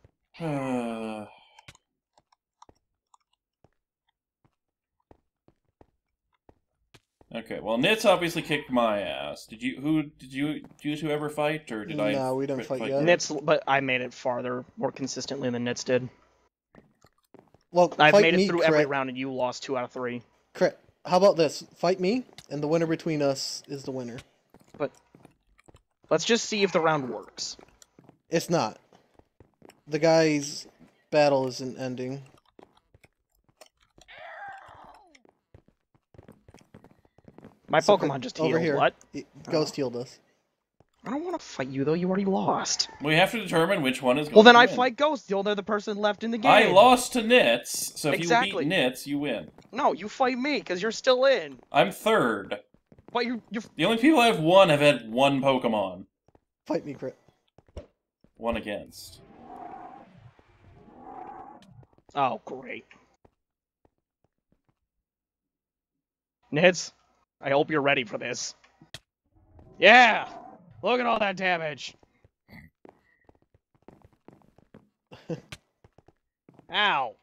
Okay, well, Nitz obviously kicked my ass. Did you two ever fight, or did I? No, we didn't fight yet. Nits, but I made it farther, more consistently than Nits did. Well, I've fight made me, it through Crit. every round, and you lost 2 out of 3. Crit. How about this? Fight me, and the winner between us is the winner. But let's just see if the round works. It's not. The guy's battle isn't ending. My So, Pokemon just over healed. here. What? Ghost healed us. I don't want to fight you, though. You already lost. We have to determine which one is going Well, then to I win. fight Ghost. The only person left in the game. I lost to Nitz, so if Exactly. you beat Nitz, you win. No, you fight me, because you're still in. I'm third. But you're... The only people I've won have had one Pokemon. Fight me, Crit. One against. Oh, great. Nids, I hope you're ready for this. Yeah! Look at all that damage! Ow!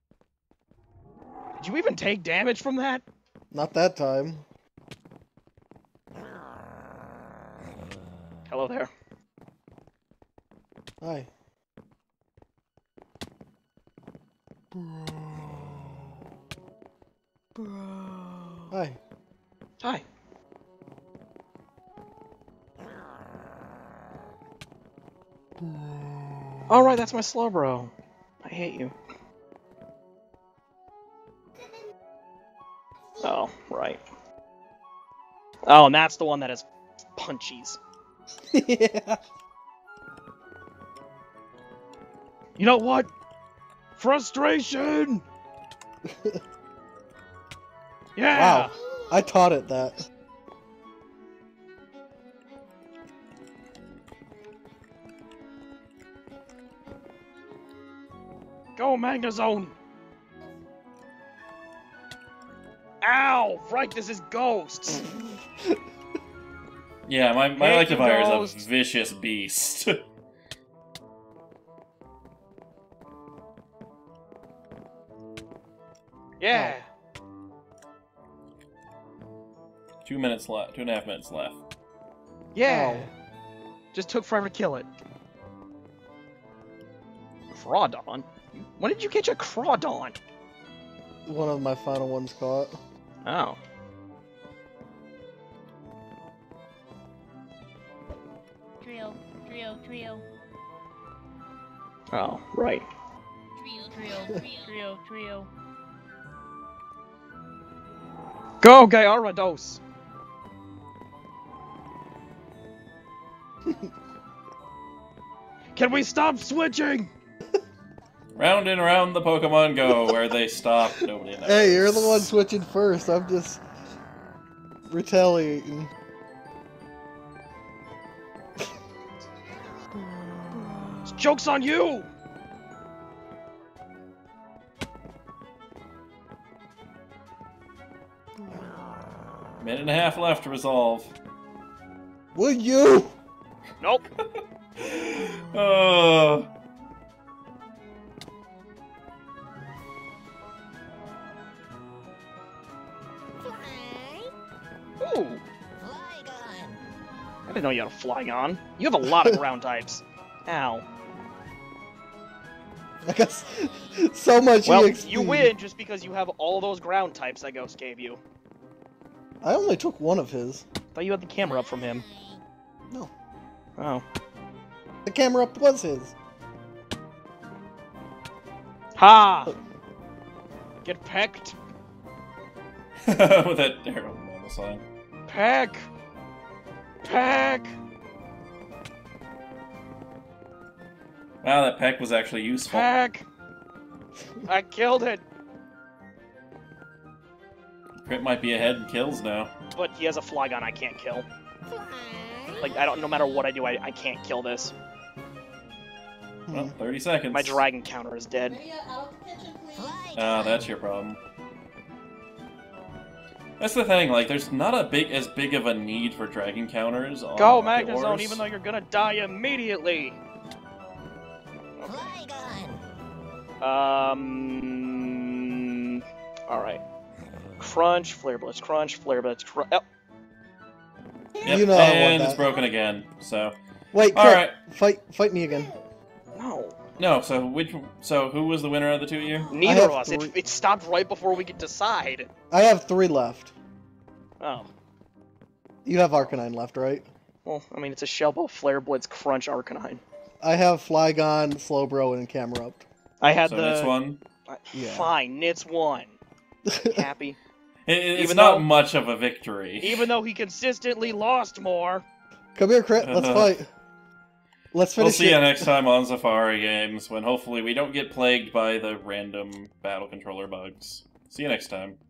Did you even take damage from that? Not that time. Hello there. Hi. Hi. Hi. Alright, that's my Slowbro. I hate you. Oh, right. Oh, and that's the one that has punchies. Yeah. You know what? Frustration! Yeah! Wow. I taught it that. Go, Magnezone! Ow! Right, this is Ghosts! Yeah, my Thank you, Electivire is Ghost. a vicious beast. Yeah! 2 minutes left. 2.5 minutes left. Yeah! Ow. Just took forever to kill it. Crawdon? When did you catch a Crawdon? One of my final ones caught. Oh. Trio, trio, trio, Oh, right. trio, trio, trio. Go, Gyarados! Can we stop switching? Round and round the Pokemon go. Where they stop, nobody knows. Hey, you're the one switching first. I'm just retaliating. Joke's on you! Minute and a half left to resolve. Will you? Nope. Oh. Ooh. I didn't know you had a Flygon. You have a lot of ground types. Ow. I guess so much Well, EXP. you win just because you have all those ground types that Ghost gave you. I only took one of his. Thought you had the camera up from him. No. Oh. The camera up was his. Ha! Get pecked. With that terrible normal sign. Peck! Peck! Wow, that peck was actually useful. Peck! I killed it! Crit might be ahead in kills now. But he has a Flygon I can't kill. Like, no matter what I do, I can't kill this. Well, 30 seconds. My dragon counter is dead. Ah, that's your problem. That's the thing, like, there's not as big of a need for dragon counters on Go, Rocket Magnezone, Wars. even though you're gonna die immediately! Alright. Crunch, Flare Blitz, Crunch, Flare Blitz, Crunch. Oh, Yep, You know I want and it's that. broken again, so... Wait, Alright. Crit, fight me again. no. No, so who was the winner of the two of you? Neither have of us. three- It stopped right before we could decide. I have 3 left. Oh. You have Arcanine left, right? Well, I mean, it's a Shellbow, Flare Blitz, Crunch, Arcanine. I have Flygon, Slowbro, and Camerupt. I had So the... this one? Yeah. Fine, Nits won. Happy. It's Even not though- much of a victory. Even though he consistently lost more. Come here, Crit. Let's fight. Let's We'll finish see it. you next time on Safari Games, when hopefully we don't get plagued by the random battle controller bugs. See you next time.